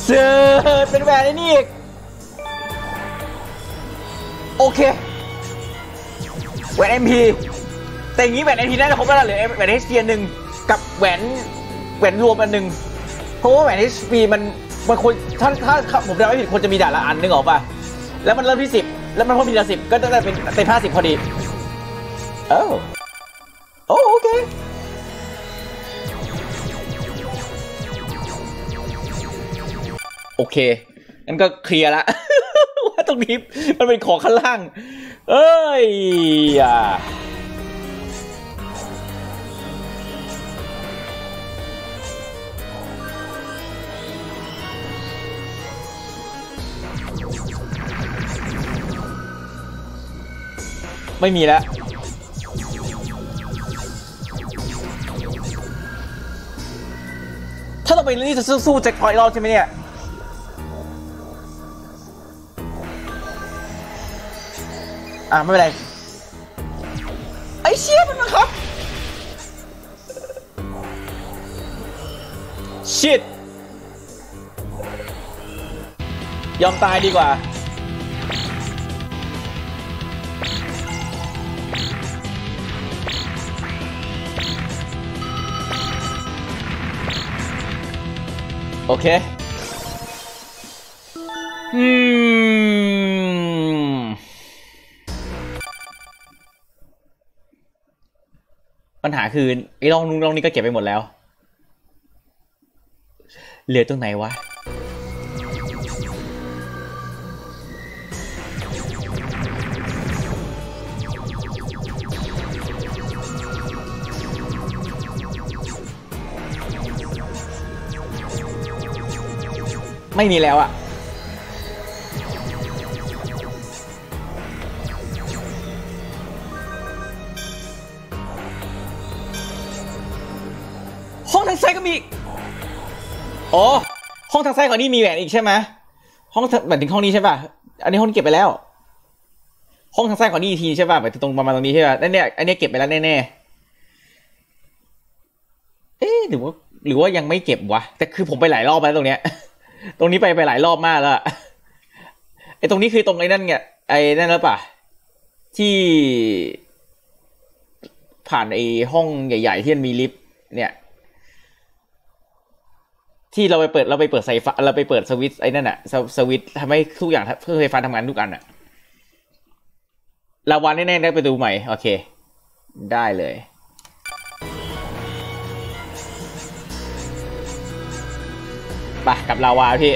เสือเป็นแหวนไอ้นี่อีกโอเคแหวน MP แต่อย่างนี้แหวน MP น่าจะครบแล้วเหลือแหวน HP หนึ่งกับแหวนรวมอันหนึ่งเพราะว่าแหวน HP มันควรถ้าผมจำไม่ผิดควรจะมีด่านละอันนึงออกป่ะแล้วมันเริ่มที่10แล้วมันเพิ่มทีละ10ก็จะได้เป็น50พอดีโอเคโอเคงั้นก็เคลียร์ละ ว่าตรงนี้มันเป็นของข้างล่างเอ้ยไม่มีแล้วถ้าต้องไปนี่จะสู้แจ็คพอยต์รอบใช่ไหมเนี่ยไม่เป็นไรไอ้เชี่ยมันครับชิตยอมตายดีกว่าโอเคปัญหาคือไอ้ร่องนี้ก็เก็บไปหมดแล้วเหลือตรงไหนวะไม่มีแล้วอะห้องทางซ้ายก็มีอ๋อห้องทางซ้ายของนี่มีแหวนอีกใช่ไหมห้องแบบถึงห้องนี้ใช่ป่ะอันนี้ห้องเก็บไปแล้วห้องทางซ้ายของนี่ทีใช่ป่ะแบบตรงประมาณตรงนี้ใช่ป่ะนั่นเนี่ยอันนี้เก็บไปแล้วแน่ๆหรือว่ายังไม่เก็บวะแต่คือผมไปหลายรอบแล้วตรงเนี้ยตรงนี้ไปหลายรอบมากแล้วไอ้ตรงนี้คือตรงไอ้นั่นไงไอ้นั่นแล้วป่ะที่ผ่านไอ้ห้องใหญ่ๆที่มันมีลิฟต์เนี่ยที่เราไปเปิดไฟฟ้าเราไปเปิดสวิตช์ไอ้นั่นอะสวิตช์ทำให้ทุกอย่างเครื่องไฟฟ้าทำงานทุกอันอะลาวาแน่ๆได้ไปดูใหม่โอเคได้เลยไปกับลาวาพี่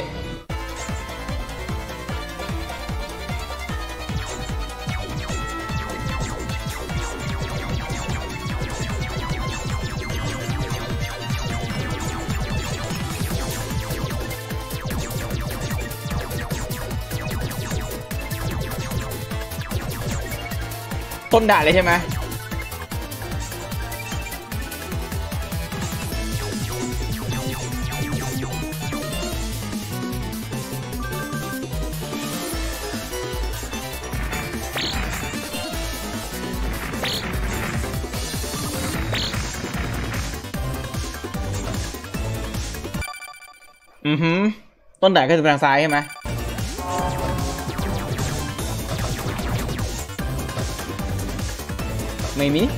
ต้นด่านเลยใช่ไหมต้นด่านก็จะไปทางซ้ายใช่ไหมไม่มี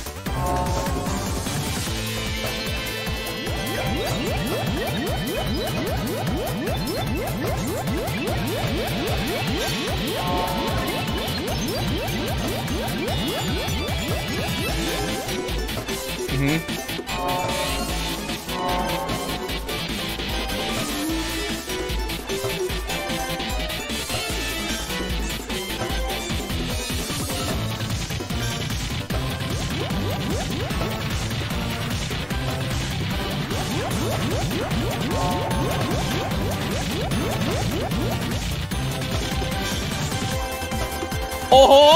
โอ้โห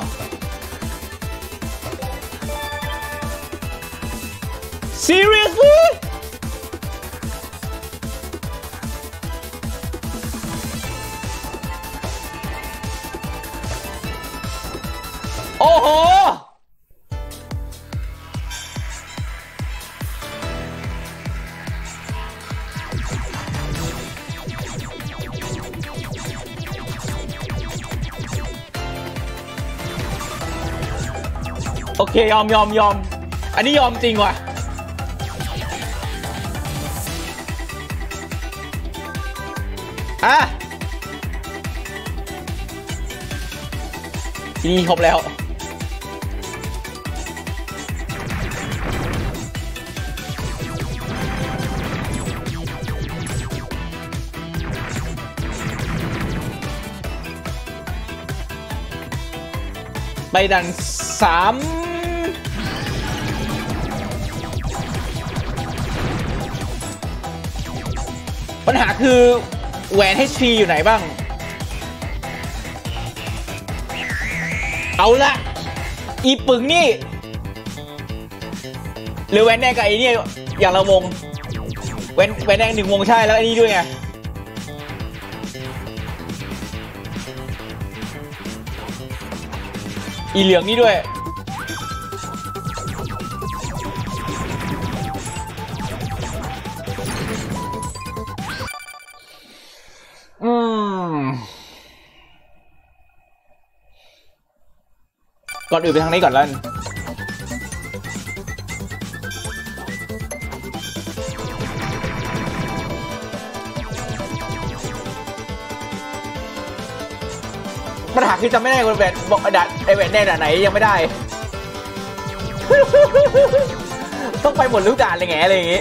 Seriously โอ้โหโอเคยอมอันนี้ยอมจริงว่ะทีนี้ครบแล้วไปดัน3ปัญหาคือแหวน HP อยู่ไหนบ้างเอาละอีปึงนี่หรือแหวนแดงกับไอ้นี่อย่างละวงแหวนแดง1 วงใช่แล้วไอ้นี่ด้วยไงอีเหลืองนี่ด้วยก่อนอื่นไปทางนี้ก่อนแล้วปัญหาคือจำไม่ได้ว่าแหวนบอกไอแหวนแน่ด่านไหนยังไม่ได้ ต้องไปหมดทุกด่านเลยไงอะไรอย่างงี้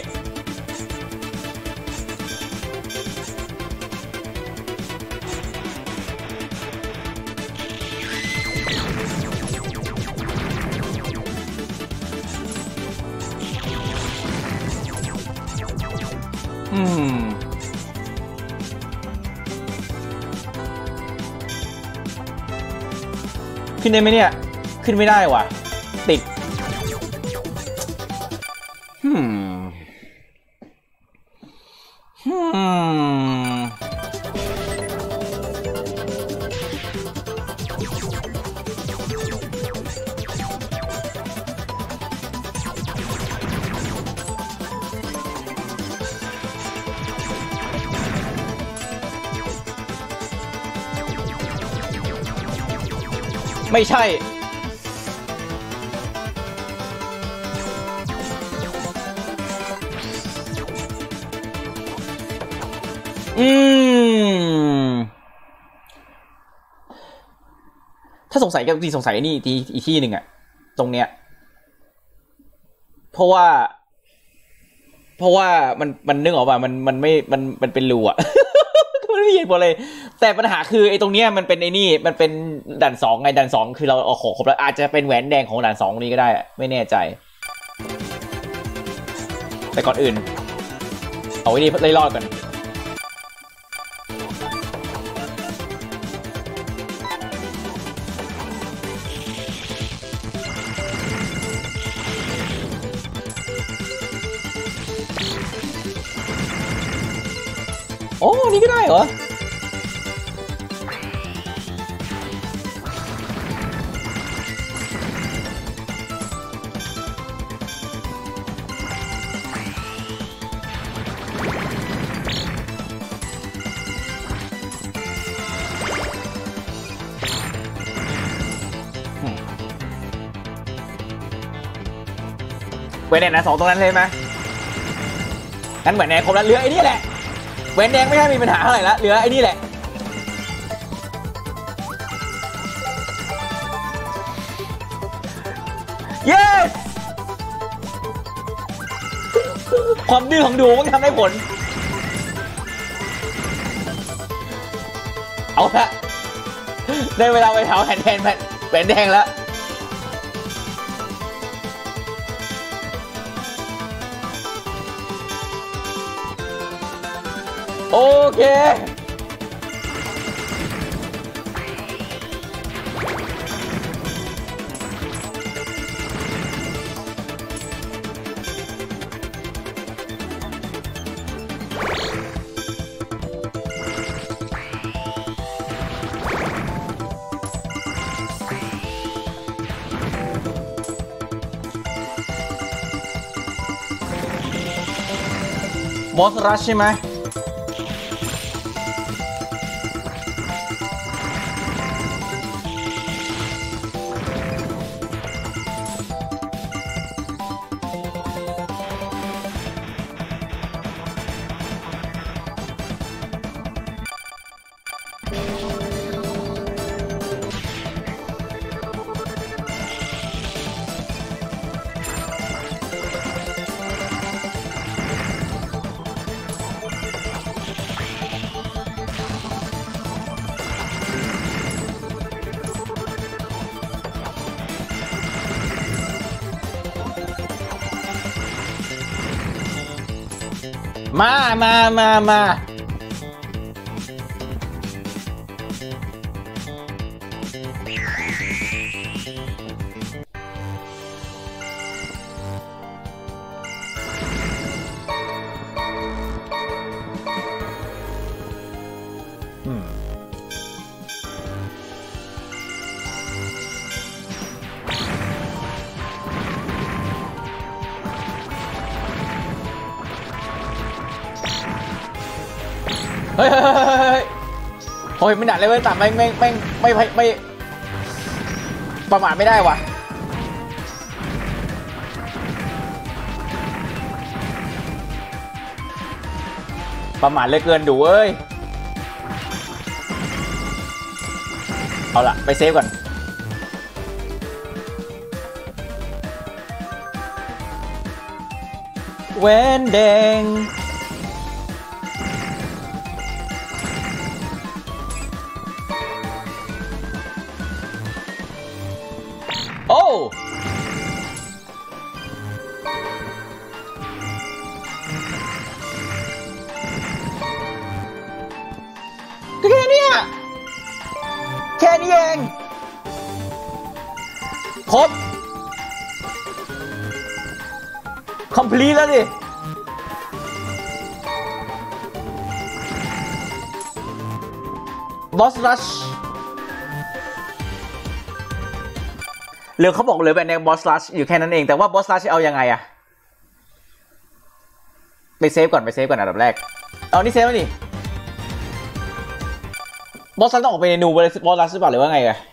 ขึ้นได้ไหมเนี่ยขึ้นไม่ได้ว่ะติดไม่ใช่ถ้าสงสัยก็สงสัยนี่อีกที่หนึ่งอะตรงเนี้ยเพราะว่ามันนึกออกป่ะมันไม่มันเป็นรูอะมันไม่เห็นหมดเลยแต่ปัญหาคือไอ้ตรงเนี้ยมันเป็นไอ้นี่มันเป็นด่าน2ไงด่าน2คือเราเอาของครบแล้วอาจจะเป็นแหวนแดงของด่าน2นี้ก็ได้ไม่แน่ใจแต่ก่อนอื่นเอาไว้นี่เลยรอดกันโอ้นี่ก็ได้เหรอแหวนแดงนะ2ตรงนั้นเลยไหมงั้นแหวนแดงครบแล้วเหลือไอ้นี่แหละแหวนแดงไม่ได้มีปัญหาเท่าไหร่ละเหลือไอ้นี่แหละเย้ความดื้อของดูมันทำได้ผลเอาละได้เวลาไปเผาแผ่นแหวนแดงแล้วโอเคบอสรัชใช่ไหมมาเฮ้ยโอ้ยไม่ดัดเลยเว้ยแต่ไม่ประมาทไม่ได้ว่ะประมาทเลยเกินดูเว้ยเอาล่ะไปเซฟก่อนเวนแดงโอ้ก็แค่นี้แค่นี้เองครบcomplete แล้วดิบอสรัชหรือเขาบอกเลยแบบในบอสรัชอยู่แค่นั้นเองแต่ว่าบอสรัชเอายังไงอะไปเซฟก่อนอันดับแรกเอานี่เซฟแล้วนี่บอสรัชต้องออกไปในนูบอสรัชหรือเปล่าหรือว่าไงอะ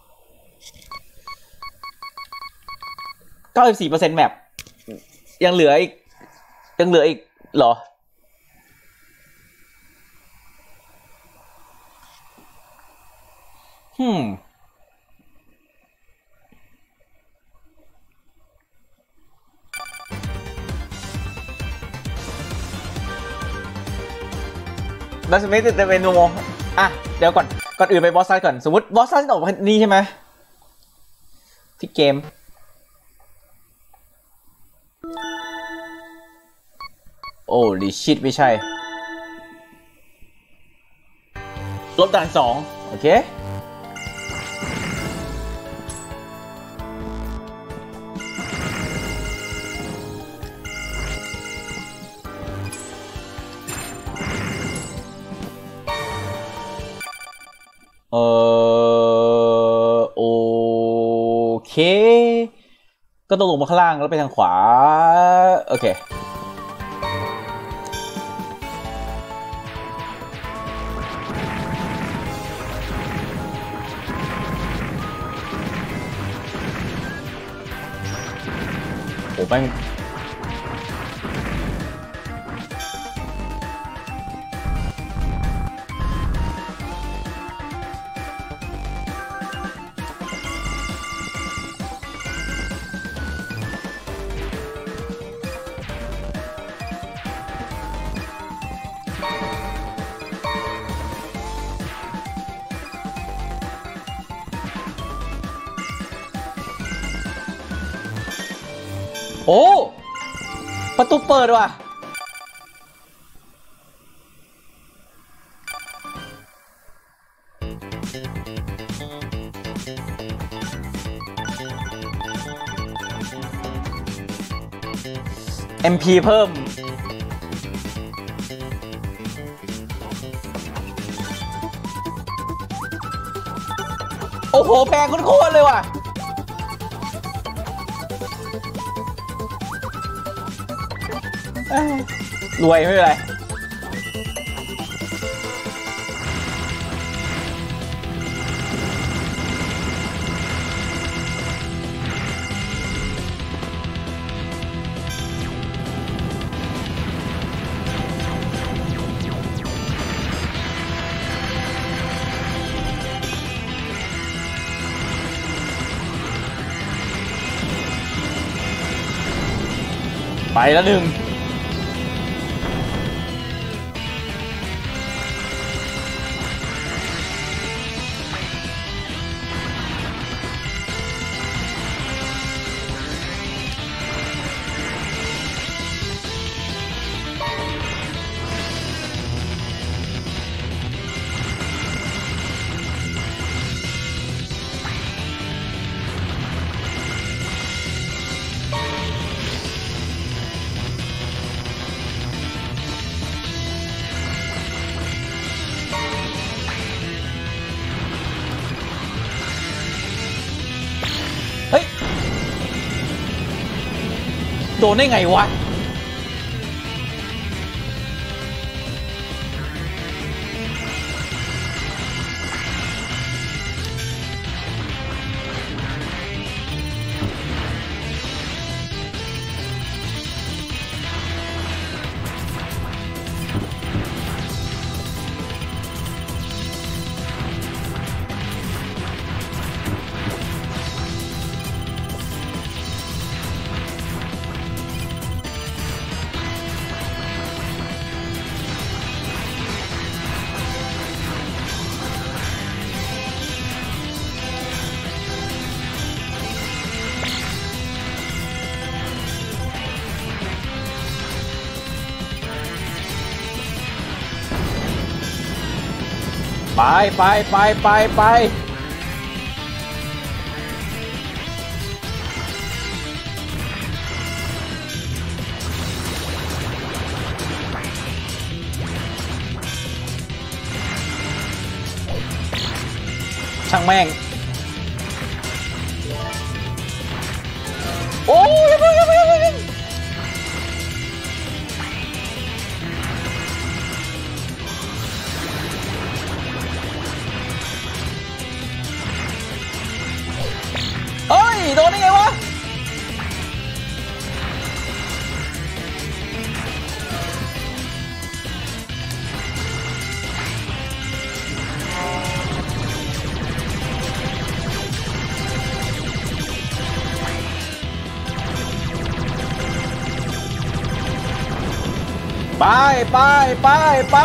94%แมปยังเหลืออีกเหรอบอสไม่ติดแต่เมนูอ่ะเดี๋ยวก่อนอื่นไปบอสซัสก่อนสมมติบอสซัสออกมานี่ใช่ไหมที่เกมโอ้ดิชิตไม่ใช่ลบด่าน2โอเคโอเคก็ต้องลงมาข้างล่างแล้วไปทางขวาโอเคโอ้แม่งโอ้ประตูเปิดว่ะMP เพิ่มโอ้โหแพงโคตรเลยว่ะรวยไม่เป็นไรไปแล้วหนึ่งเฮ้ยโดนได้ไงวะไปช่างแม่งโอ้ยโดนได้ไงวะไป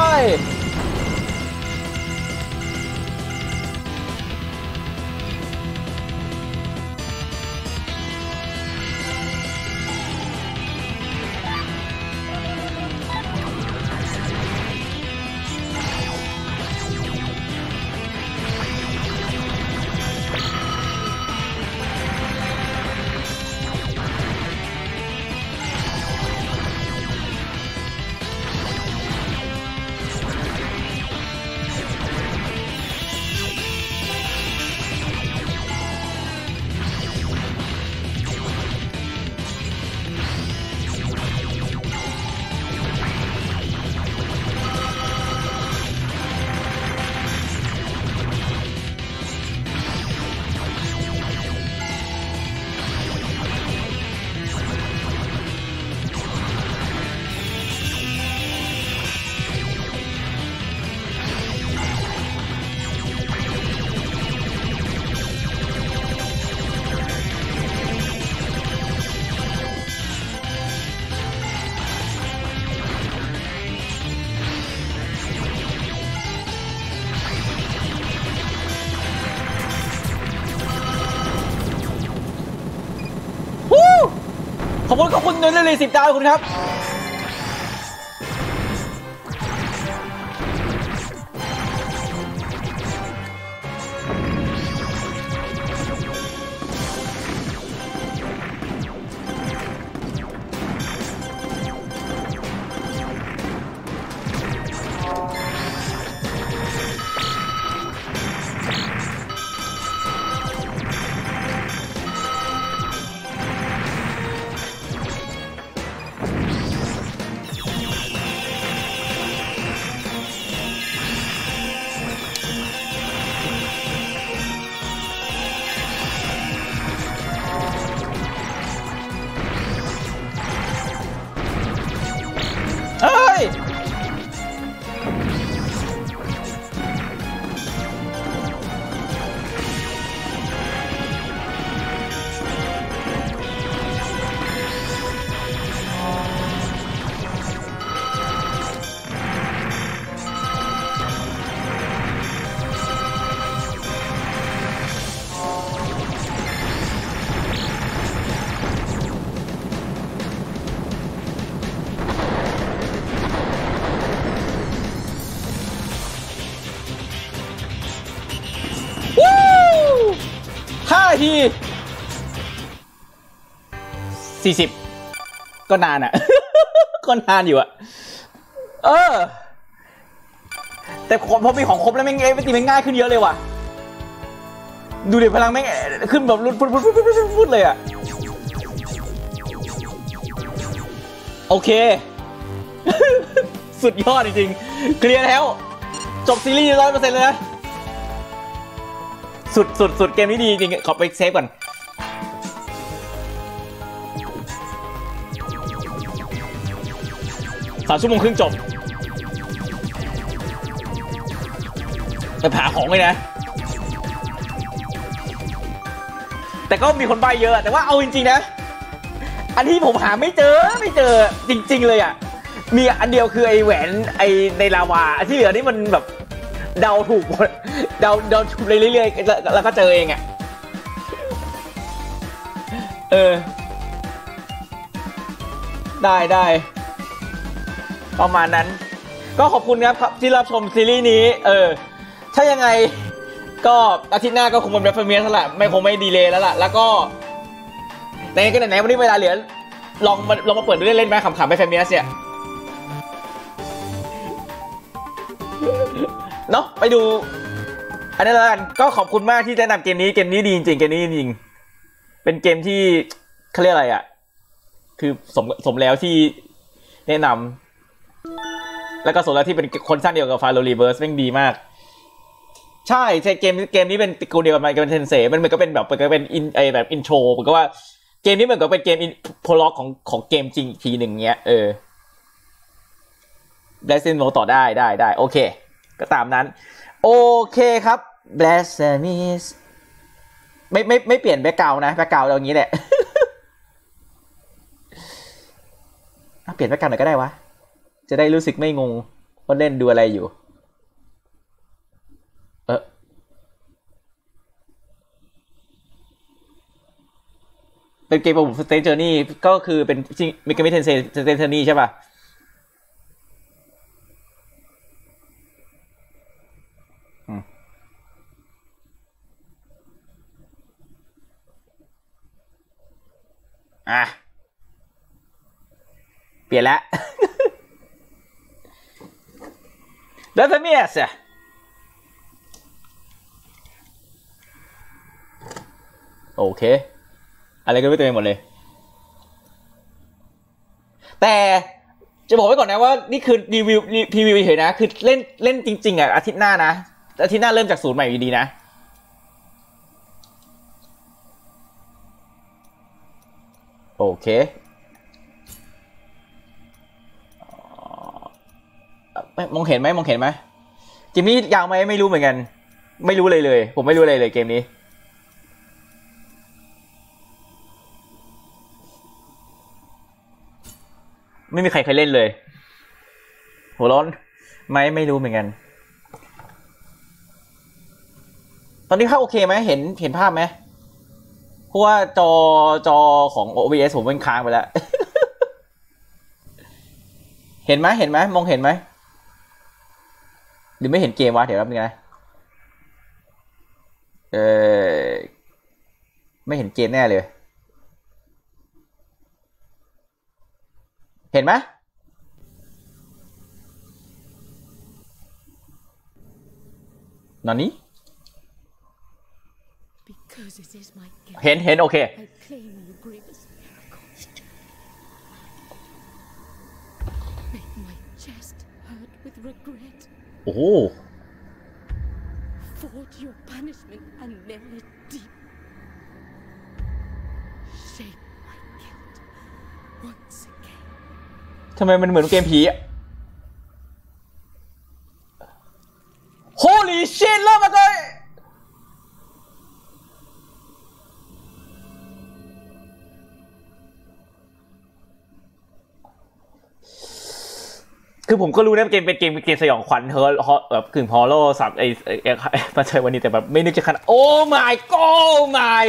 ขอบคุณเงินเลย10 ดาวคุณครับเฮ้ย5 นาที 40ก็นานอ่ะ ก็นานอยู่อ่ะแต่พอมีของครบแล้วไม่ตีมันง่ายขึ้นเยอะเลยว่ะดูเดี๋ยวพลังแม่งขึ้นแบบรุดพุดเลยอ่ะโอเค สุดยอดจริงๆเคลียร์แล้วจบซีรีส์100%เลยนะสุดเกมนี้ดีจริงขอไปเซฟก่อน3 ชั่วโมงครึ่งจบไปหาของเลยนะแต่ก็มีคนใบเยอะแต่ว่าเอาจริงๆนะอันที่ผมหาไม่เจอจริงๆเลยอ่ะมีอันเดียวคือไอ้แหวนไอ้ในลาวาอันที่เหลือนี่มันแบบเดาถูกหมดเดาถูกเรื่อยๆแล้วก็เจอเองอ่ะได้ประมาณนั้นก็ขอบคุณครับที่รับชมซีรีส์นี้ถ้ายังไงก็อาทิตย์หน้าก็คงเป็นแบบเฟมีแล้วแหละคงไม่ดีเลยแล้วล่ะแล้วก็ไหนวันนี้เวลาเหลือลองมาเปิดดูเล่นไหมขำๆไปเฟมีเนี่ยเนาะไปดูอันนี้แล้วกันก็ขอบคุณมากที่แนะนำเกมนี้ดีจริงเป็นเกมที่เขาเรียกอะไรอ่ะคือสมแล้วที่แนะนำแล้วก็สมแล้วที่เป็นคนสร้างเดียวกับฟาโรรีเวิร์สแม่งดีมากใช่เกมนี้เป็นตระกูลเดียวกับมันเป็นเทนเซ่มันก็เป็นแบบเป็นแบบอินโทรผมก็ว่าเกมนี้เหมือนกับเป็นเกมโพล็อกของเกมจริงทีหนึ่งเงี้ยBlasphemy ต่อได้โอเคก็ตามนั้นโอเคครับ Blasphemy ไม่เปลี่ยนแบ็คกราวด์นะแบ็คกราวด์อย่างนี้แหละ เปลี่ยนแบ็คกราวด์หน่อยก็ได้วะจะได้รู้สึกไม่งงว่าเล่นดูอะไรอยู่เป็นเกมแบบStage Journey ก็คือเป็นจริงมีเกมเทนเซStage Journey ใช่ป่ะเปลี่ยนแล้วแล้วจะมีอะไรโอเคอะไรก็ไม่เต็มหมดเลยแต่จะบอกไว้ก่อนนะว่านี่คือรีวิวพรีวิวเฉยนะคือเล่นจริงๆอ่ะอาทิตย์หน้านะอาทิตย์หน้าเริ่มจากศูนย์ใหม่อยู่ดีนะโอเคมองเห็นไหมเกมนี้ยาวไหมไม่รู้เหมือนกันไม่รู้เลยผมไม่รู้เลยเกมนี้ไม่มีใครเคยเล่นเลยหัวร้อนไม่รู้เหมือนกันตอนนี้ภาพโอเคไหมเห็นภาพไหมเพราะว่าจอของ OBS ผมเป็นค้างไปแล้ว เห็นไหมมองเห็นไหมหรือไม่เห็นเกมวะเดี๋ยวแป๊บนึงนะไม่เห็นเกมแน่เลยเห็นไหมนอนนี้เห็นโอเคโอ้โห Forge your punishment and nail it deep. Shape my guilt once again. ทำไมมันเหมือนเกมผีอะ Holy shit เริ่มมาเลยคือผมก็รู้นะเป็นเกมสยองขวัญแบบกึ่งฮอลโลสับมาใช้วันนี้แต่แบบไม่นึกจะขนาดโอ้ my god my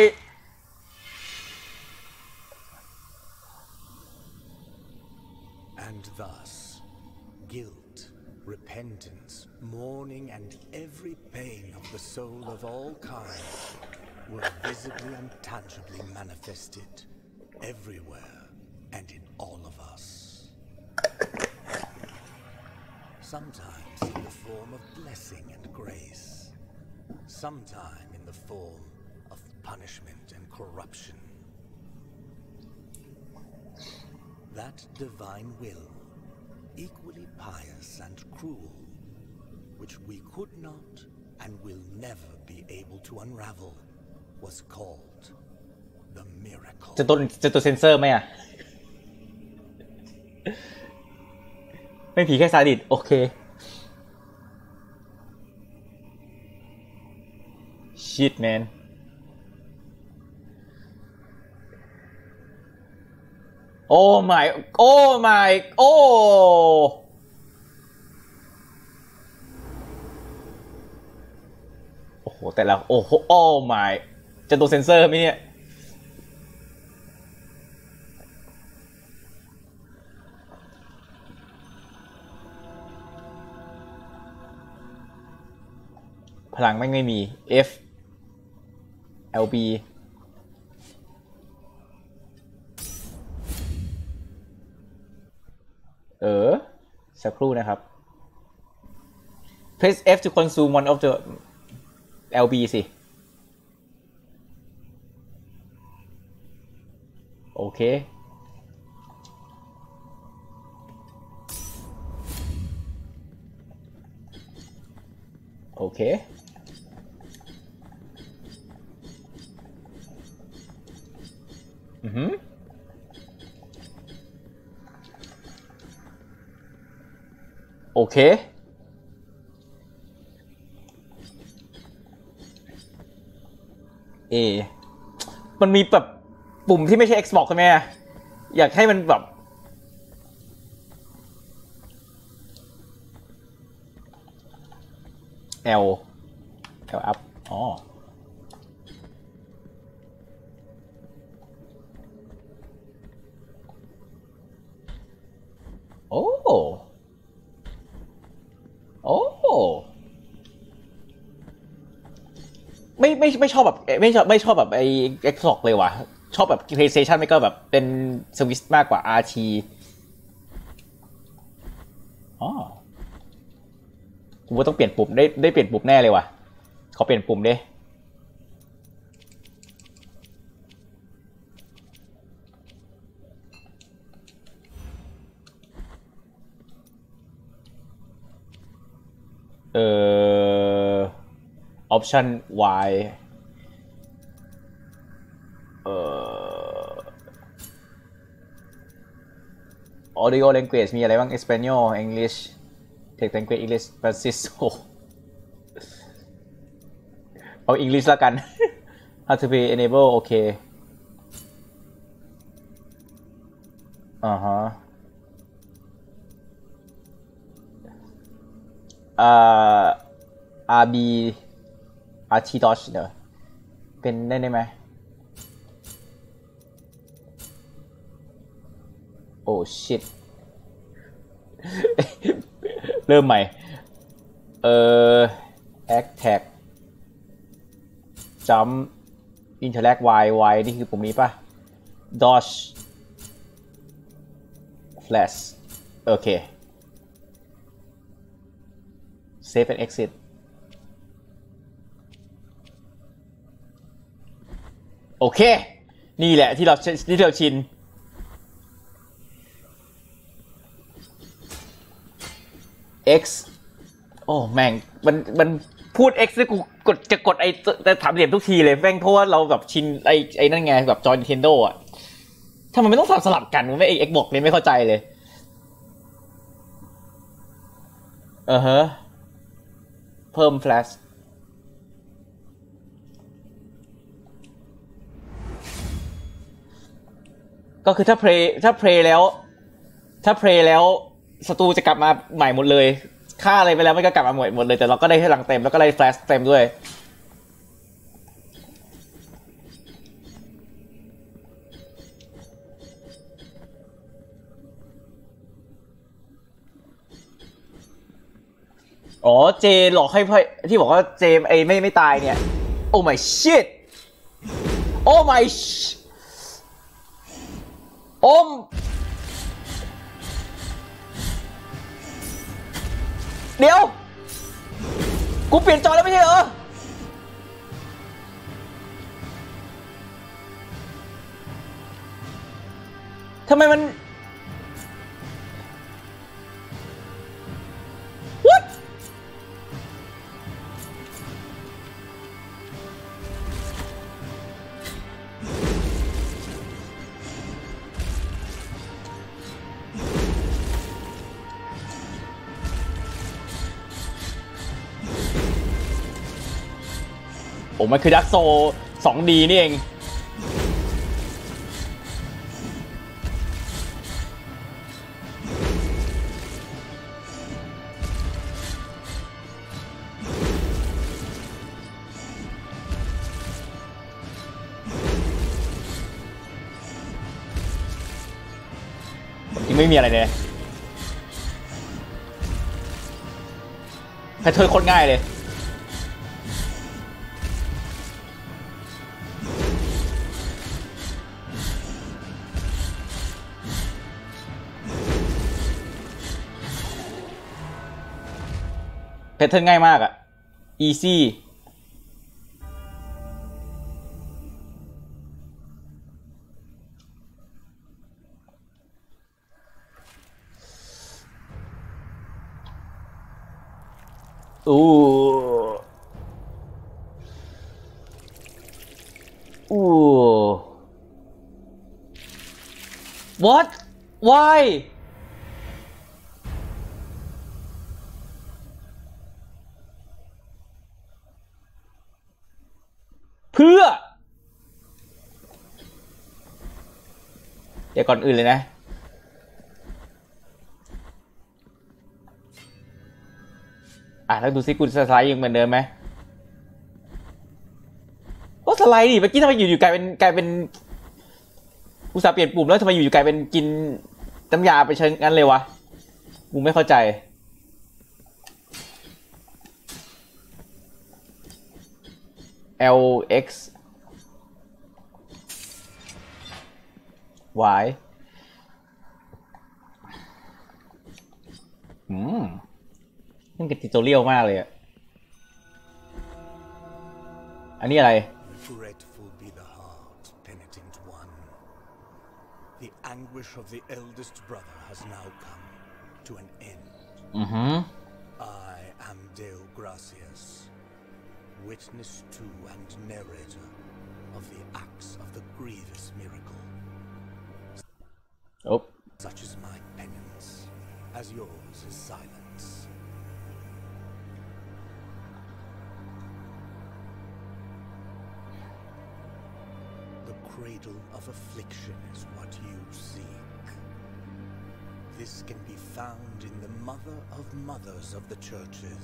and thus guilt, repentance, mourning, and every pain of the soul of all kinds were visibly and tangibly manifested everywhere and in all of us. Sometimes in the form of blessing and grace, sometime in the form punishment and corruption. That divine will, equally pious and cruel, which we could not and will never be able to unravel, was called the miracle. จะตัวเซนเซอร์ไหมอ่ะ ไม่ผีแค่ซาดิสโอเค shit man โอ้ my โอ้ my โอ้โอ้โหแต่ละโอ้โหโอ้ my จะตัวเซนเซอร์ไหมเนี่ยพลังไม่มี F LB สักครู่นะครับ press F to consume one of the LB สิโอเคโอเคโอเคมันมีแบบปุ่มที่ไม่ใช่ Xbox ใช่ไหมอยากให้มันแบบL up อ๋อโอ้ไม่ชอบแบบไม่ชอบแบบไอ้ Xbox เลยว่ะชอบแบบ PlayStation ไม่ก็แบบเป็นสวิตช์มากกว่า RT อ๋อกูว่าต้องเปลี่ยนปุ่มได้เปลี่ยนปุ่มแน่เลยว่ะขอเปลี่ยนปุ่มดิoption Y audio language มีอะไรบ้าง Espanol English Text language English Spanish เอา English ละกัน how to be enable โอเคRB RT Dodge เดี๋ยวเป็นได้ไหมโอ้ shit เริ่มใหม่ attack jump interact Y นี่คือปุ่มนี้ป่ะ dodge flash โอเค save and exit โอเคนี่แหละที่เราชินX โอ้แม่งมันพูด X แล้วกูจะกดไอ้แต่ถามเหลี่ยมทุกทีเลยแม่งเพราะว่าเราแบบชินไอ้นั่นไงแบบจอย Nintendo อ่ะทำไมไม่ต้องสลับกันไม่ไอ้ Xbox เลยไม่เข้าใจเลยเพิ่ม flash ก็คือถ้าเพลย์แล้วศัตรูจะกลับมาใหม่หมดเลยฆ่าอะไรไปแล้วมันก็กลับมาหมดเลยแต่เราก็ได้พลังเต็มแล้วก็ได้แฟลชเต็มด้วยอ๋อเจหลอกให้ที่บอกว่าเจไม่ตายเนี่ยโอ้ my shit โอ้ my โอ้เดี๋ยวกูเปลี่ยนจอแล้วไม่ใช่เหรอทำไมมัน What โอ้มันคือดักโซ 2D นี่เองจริงไม่มีอะไรเลยแพทเทิร์นโคตรง่ายเลยแพทเทิร์นง่ายมากอะ easy อู้อู้ what why เพื่อเดี๋ยวก่อนอื่นเลยนะแล้วดูซิกูสไลด์ยังเหมือนเดิมไหมก็สไลด์ดิเมื่อกี้ทำไมอยู่ๆกลายเป็นอุตส่าห์เปลี่ยนปุ่มแล้วทำไมอยู่ๆกลายเป็นกินน้ำยาไปเชิงงั้นเลยวะกูไม่เข้าใจLX Y นี่เป็นติวตอเรียลมากเลยอ่ะอันนี้อะไร Fretful be the heart, penitent one. The anguish of the eldest brother has now come to an end. I am Deo Gracias, witness to and narrator of the acts of the grievous miracle. Oh. Such is my penance, as yours is silence. The cradle of affliction is what you seek. This can be found in the mother of mothers of the churches.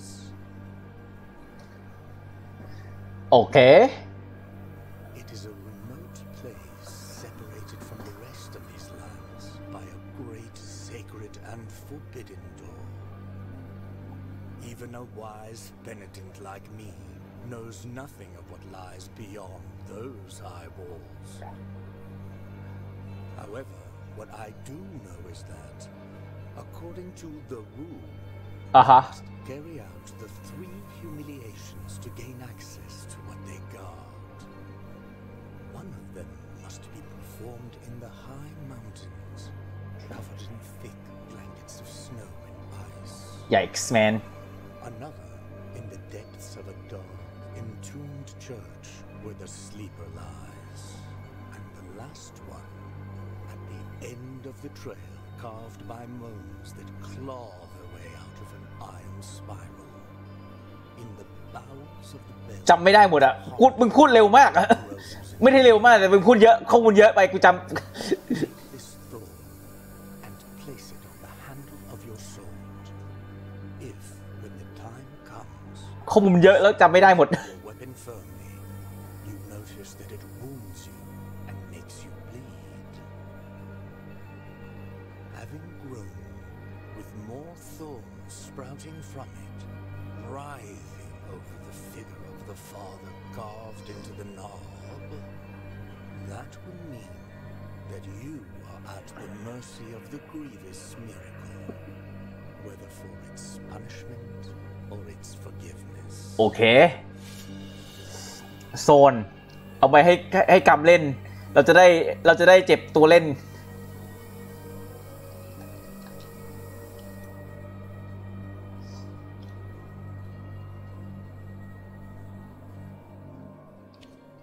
Okay. It is a remote place separated from the rest of these lands by a great sacred and forbidden door. Even a wise penitent like me knows nothing of what lies beyond those high walls. However, what I do know is that, according to the rule, carry out the 3 humiliations to gain access to what they guard. One of them must be performed in the high mountains, covered in thick blankets of snow and ice. Yikes, man. Another in the depths of a dark, entombed church where the sleeper lies. And the last one at the end of the trail, carved by moans that claw their way out of an iron spiral. In the bowels of the bell. จำไม่ได้หมดอ่ะมึงพูดเร็วมากอะไม่ได้เร็วมากแต่มึงพูดเยอะข้อมูลเยอะไปกูจำ This thorn and place it on the handle of your sword. If, when the time comes, ข้อมูลเยอะแล้วจำไม่ได้หมด your weapon firmly, you notice that it wounds you and makes you bleed. Having grown, with more thorns sprouting from it, writhing over the figure of the father carved into the knob, that will mean that you are at the mercy of the grievous miracle, whether for its punishment or its forgiveness. โอเคโซนเอาไปให้กำเล่นเราจะได้เจ็บตัวเล่น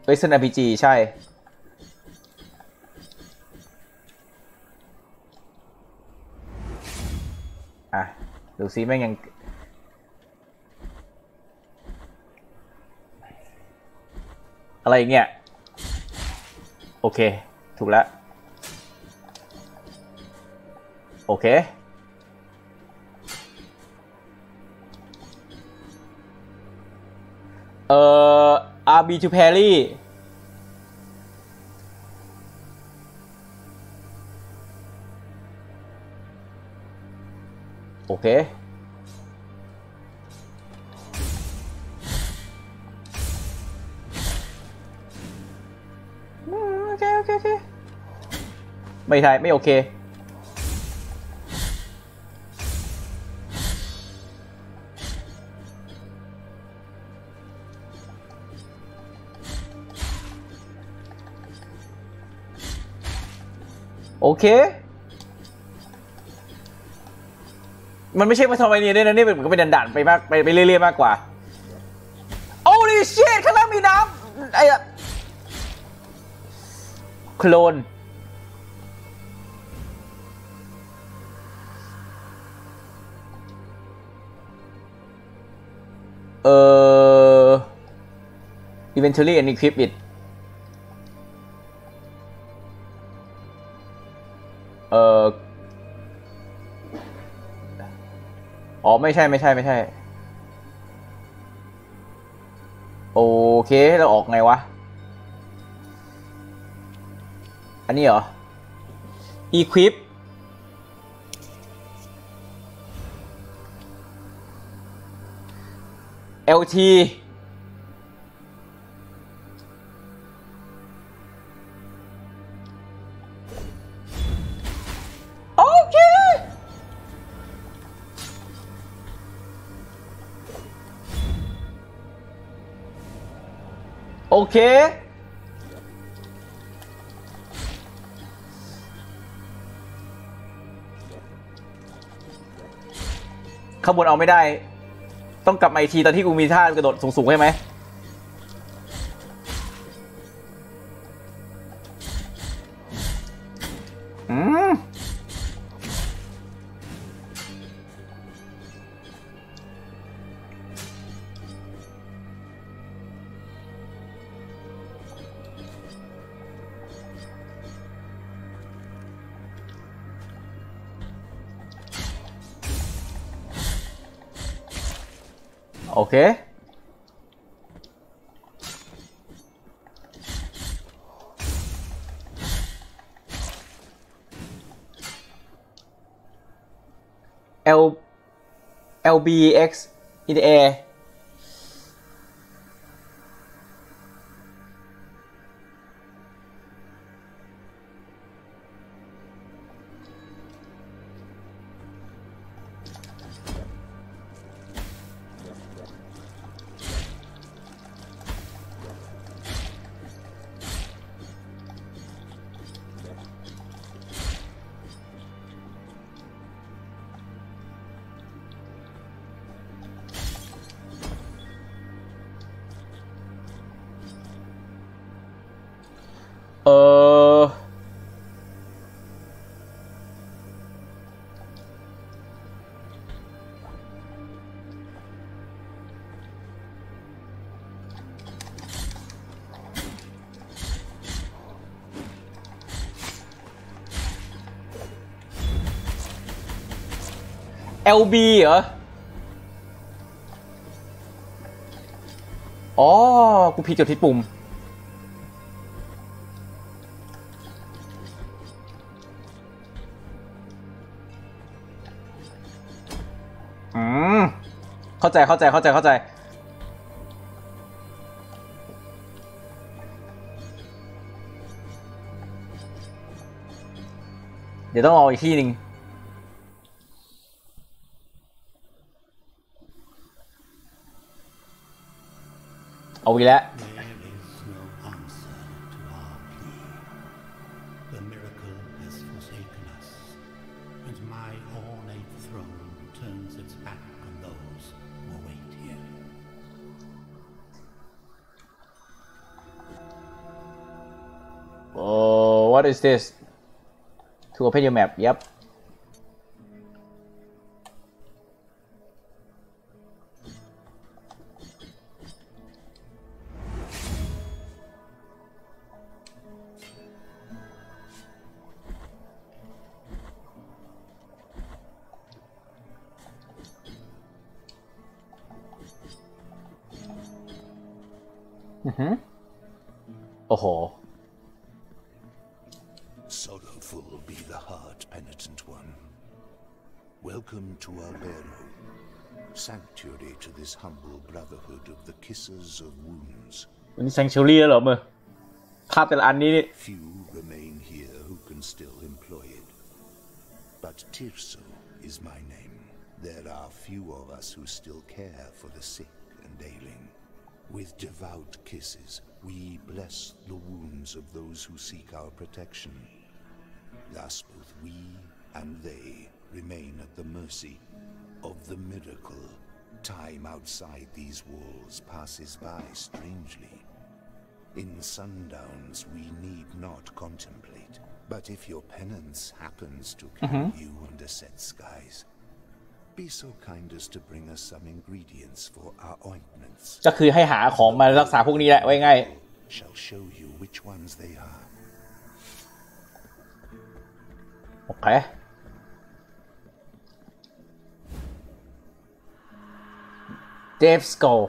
Western RPG ใช่ดูซิแม่งยังอะไรอย่างเงี้ยโอเคถูกแล้วโอเคRB to parry โอเคโอเคไม่ใช่ไม่โอเคโอเคมันไม่ใช่ว่าทำไมเนี่ยนี่มันก็เป็นดันๆไปมากไปเรื่อยๆมากกว่าโอ้ดิเชตข้างล่างมีน้ำไอ้โคลนinventory and equip it อ๋อไม่ใช่โอเคเราออกไงวะอันนี้เหรอ equip LT โอเคโอเคข้างบนเอาไม่ได้ต้องกลับมาอีกทีตอนที่กูมีท่ากระโดดสูงๆใช่ไหมโอเคLBX in the air เออ LB เหรออ๋อกูผิดกับที่ปุ่มอืมเข้าใจเดี๋ยวต้องรออีกที่หนึ่งเอาอีกแล้ว โ Oh, what is this? To open your map. Yep. Oh. Sorrowful be the heart, penitent one. Welcome to Albero, sanctuary to this humble brotherhood of the Kissers of Wounds. วันนี้ Sanctuary แล้วเหรอมึงภาพแต่ละอันนี้ Few remain here who can still employ it. But Tirso is my name. There are few of us who still care for the sick and ailing. With devout kisses, we bless the wounds of those who seek our protection. Thus both we and they remain at the mercy of the miracle. Time outside these walls passes by strangely. In sundowns we need not contemplate, but if your penance happens to carry you under set skies, be so kind as to bring us some ingredients for our ointments. ก็คือให้หาของมารักษาพวกนี้แหละไว้ง่าย Shall show you which ones they are. โอเค Dave Skull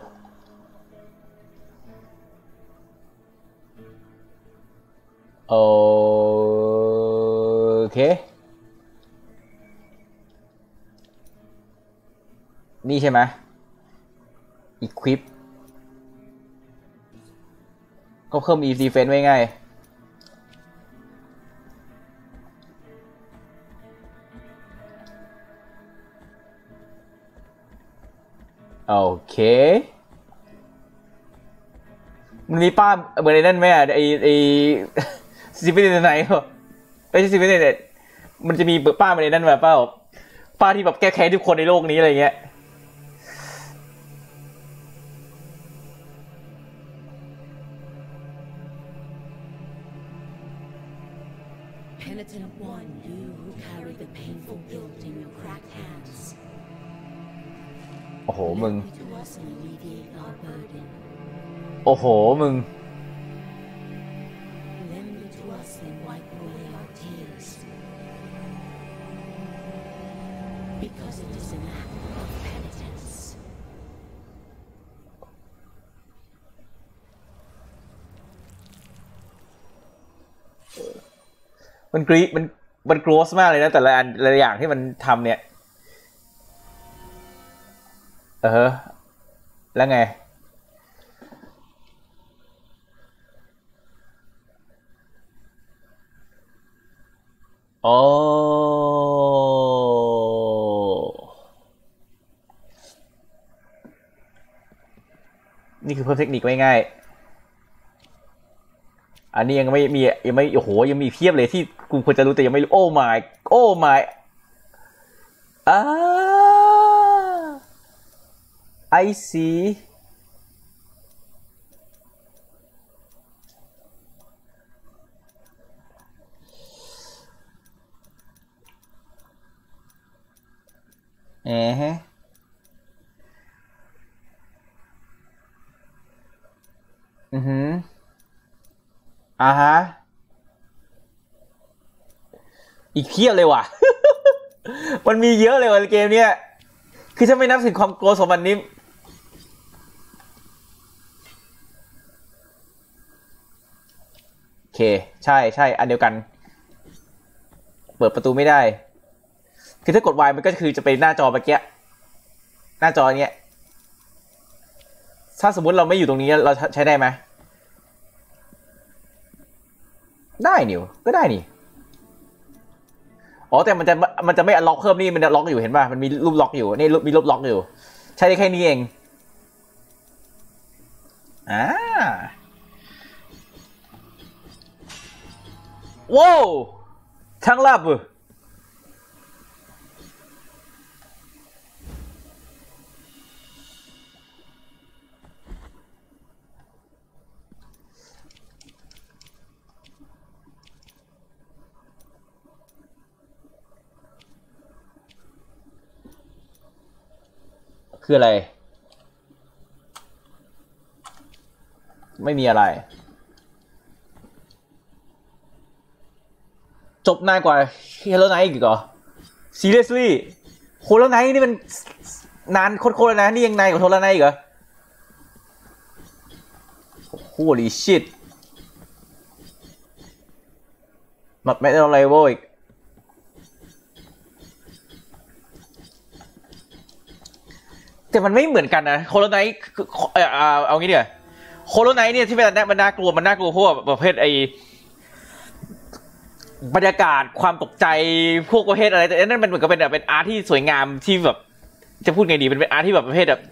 โอเคนี่ใช่ไหม Equip ก็เพิ่ม Eve Defense ไว้ง่ายโอเคมันมีป้าเหมือนในนั่นไหมอ่ะไอซิฟิลิสไหนเหรอไม่ใช่ซิฟิลิสมันจะมีป้าเหมือนในนั่นแบบป้าที่แบบแก้แค้นทุกคนในโลกนี้อะไรเงี้ย Penitent one, you who carry the painful guilt in your cracked hands. โอ้โหมึง Lend me to us and alleviate our burden. โอ้โหมึง Lend me to us and wipe away our tears. Because it is an act of penitence. มันโกรธมากเลยนะแต่ละอันแต่ละอย่างที่มันทำเนี่ยแล้วไงโอ้นี่คือเพิ่มเทคนิคไว้ง่ายอันนี้ยังไม่โอ้โหยังมีเพียบเลยที่กูควรจะรู้แต่ยังไม่รู้โอ้ my I see ฮะฮะอีกเพียบเลยว่ะ มันมีเยอะเลยว่ะเกมเนี้ยคือถ้าไม่นับถึงความโกรธของมันนี้โอเคใช่อันเดียวกันเปิดประตูไม่ได้คือถ้ากด Y มันก็คือจะเป็นหน้าจอเมื่อกี้หน้าจอเนี้ยถ้าสมมุติเราไม่อยู่ตรงนี้เราใช้ได้ไหมได้นิวก็ได้นี่อ๋อแต่มันจะไม่ล็อกเพิ่มนี่มันล็อกอยู่เห็นป่ะมันมีรูปล็อกอยู่นี่มีรูปล็อกอยู่ใช้ได้แค่นี้เองว้าวทั้งลับคืออะไรไม่มีอะไรจบนานกว่า Hollow Knight อีกเหรอ Seriously Hollow Knight นี่มันนานโคตรๆเลยนะนี่ยังนานกว่า Hollow Knight อีกเหรอ Holy shit มันไม่ได้อะไรเว้ยแต่มันไม่เหมือนกันนะ Hollow Knight เอางี้เดี๋ยว Hollow Knight เนี่ยที่มันน่ากลัวเพราะว่าประเภทไอบรรยากาศความตกใจพวกประเภทอะไรแต่นั่นมันเหมือนกับเป็นอาร์ตที่สวยงามที่แบบจะพูดไงดีเป็นอาร์ตที่แบบประเภทแบบ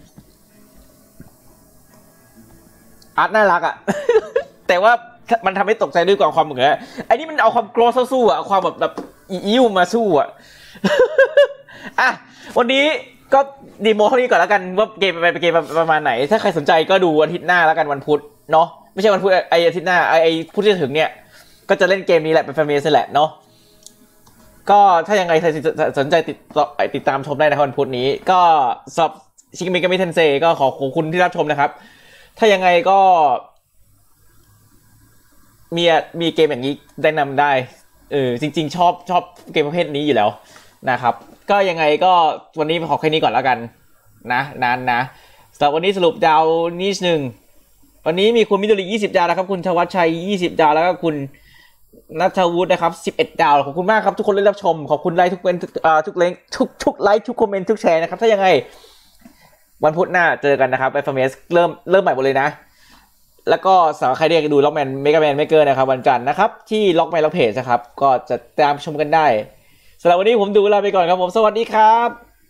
อาร์ตน่ารักอ่ะ แต่ว่ามันทำให้ตกใจด้วยความเหมือนกันไอ้นี่มันเอาความกลัวสู้อ่ะความแบบอิ้วมาสู้อ่ะ อ่ะวันนี้ก็ดีโมเท่านี้ก่อนแล้วกันว่าเกมเป็นเกมประมาณไหนถ้าใครสนใจก็ดูวันอาทิตย์หน้าแล้วกันวันพุธเนาะไม่ใช่วันพุธไออาทิตย์หน้าไอพุธที่จะถึงเนี่ยก็จะเล่นเกมนี้แหละเป็นแฟมิลี่แหละเนาะก็ถ้ายังไงใครสนใจติดตามชมได้นะครับวันพุธนี้ก็สำหรับชิเมกามิเทนเซก็ขอบคุณที่รับชมนะครับถ้ายังไงก็มีเกมอย่างนี้แนะนำได้จริงๆชอบเกมประเภทนี้อยู่แล้วนะครับก็ยังไงก็วันนี้ขอแค่นี้ก่อนแล้วกันนะสำหรับวันนี้สรุปดาวนิดนึงวันนี้มีคุณมิโดริ20 ดาวนะครับคุณธวัชชัย20 ดาวแล้วก็คุณณัฐวุฒินะครับ11 ดาวขอบคุณมากครับทุกคนที่รับชมขอบคุณไลค์ทุกไลค์ทุกไลค์ทุกคอมเมนต์ทุกแชร์นะครับถ้ายังไงวันพุธหน้าเจอกันนะครับ FMS เริ่มใหม่หมดเลยนะแล้วก็สำหรับใครที่อยากดูล็อกแมนเมกาแมนเมเกอร์นะครับวันจันทร์นะครับที่ล็อกแมนล็อกเพจนะครับก็จะตามชมกันได้สำหรับวันนี้ผมดูลาไปก่อนครับผมสวัสดีครับ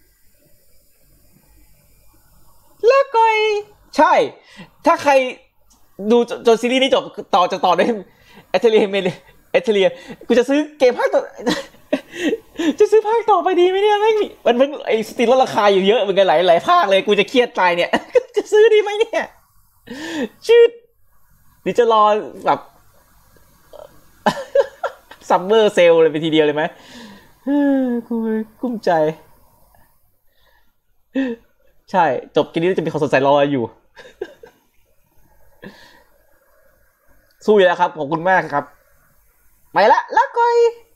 แล้วก็ใช่ถ้าใครดูจนซีรีส์นี้จบต่อด้วยเอเทเลียกูจะซื้อเกมภาคต่อ จะซื้อภาคต่อไปดีไหมเนี่ยมันไอ้สตรีมลดราคาอยู่เยอะเหมือนกันหลายภาคเลยกูจะเครียดตายเนี่ย จะซื้อดีไหมเนี่ยชืดหรือจะรอแบบ ซัมเมอร์เซลเลยไปทีเดียวเลยไหมกูกุ้มใจใช่จบเกมนี้จะมีคนสนใจรออยู่ สู้อยู่แล้วครับขอบคุณมากครับไปละแล้วก้อย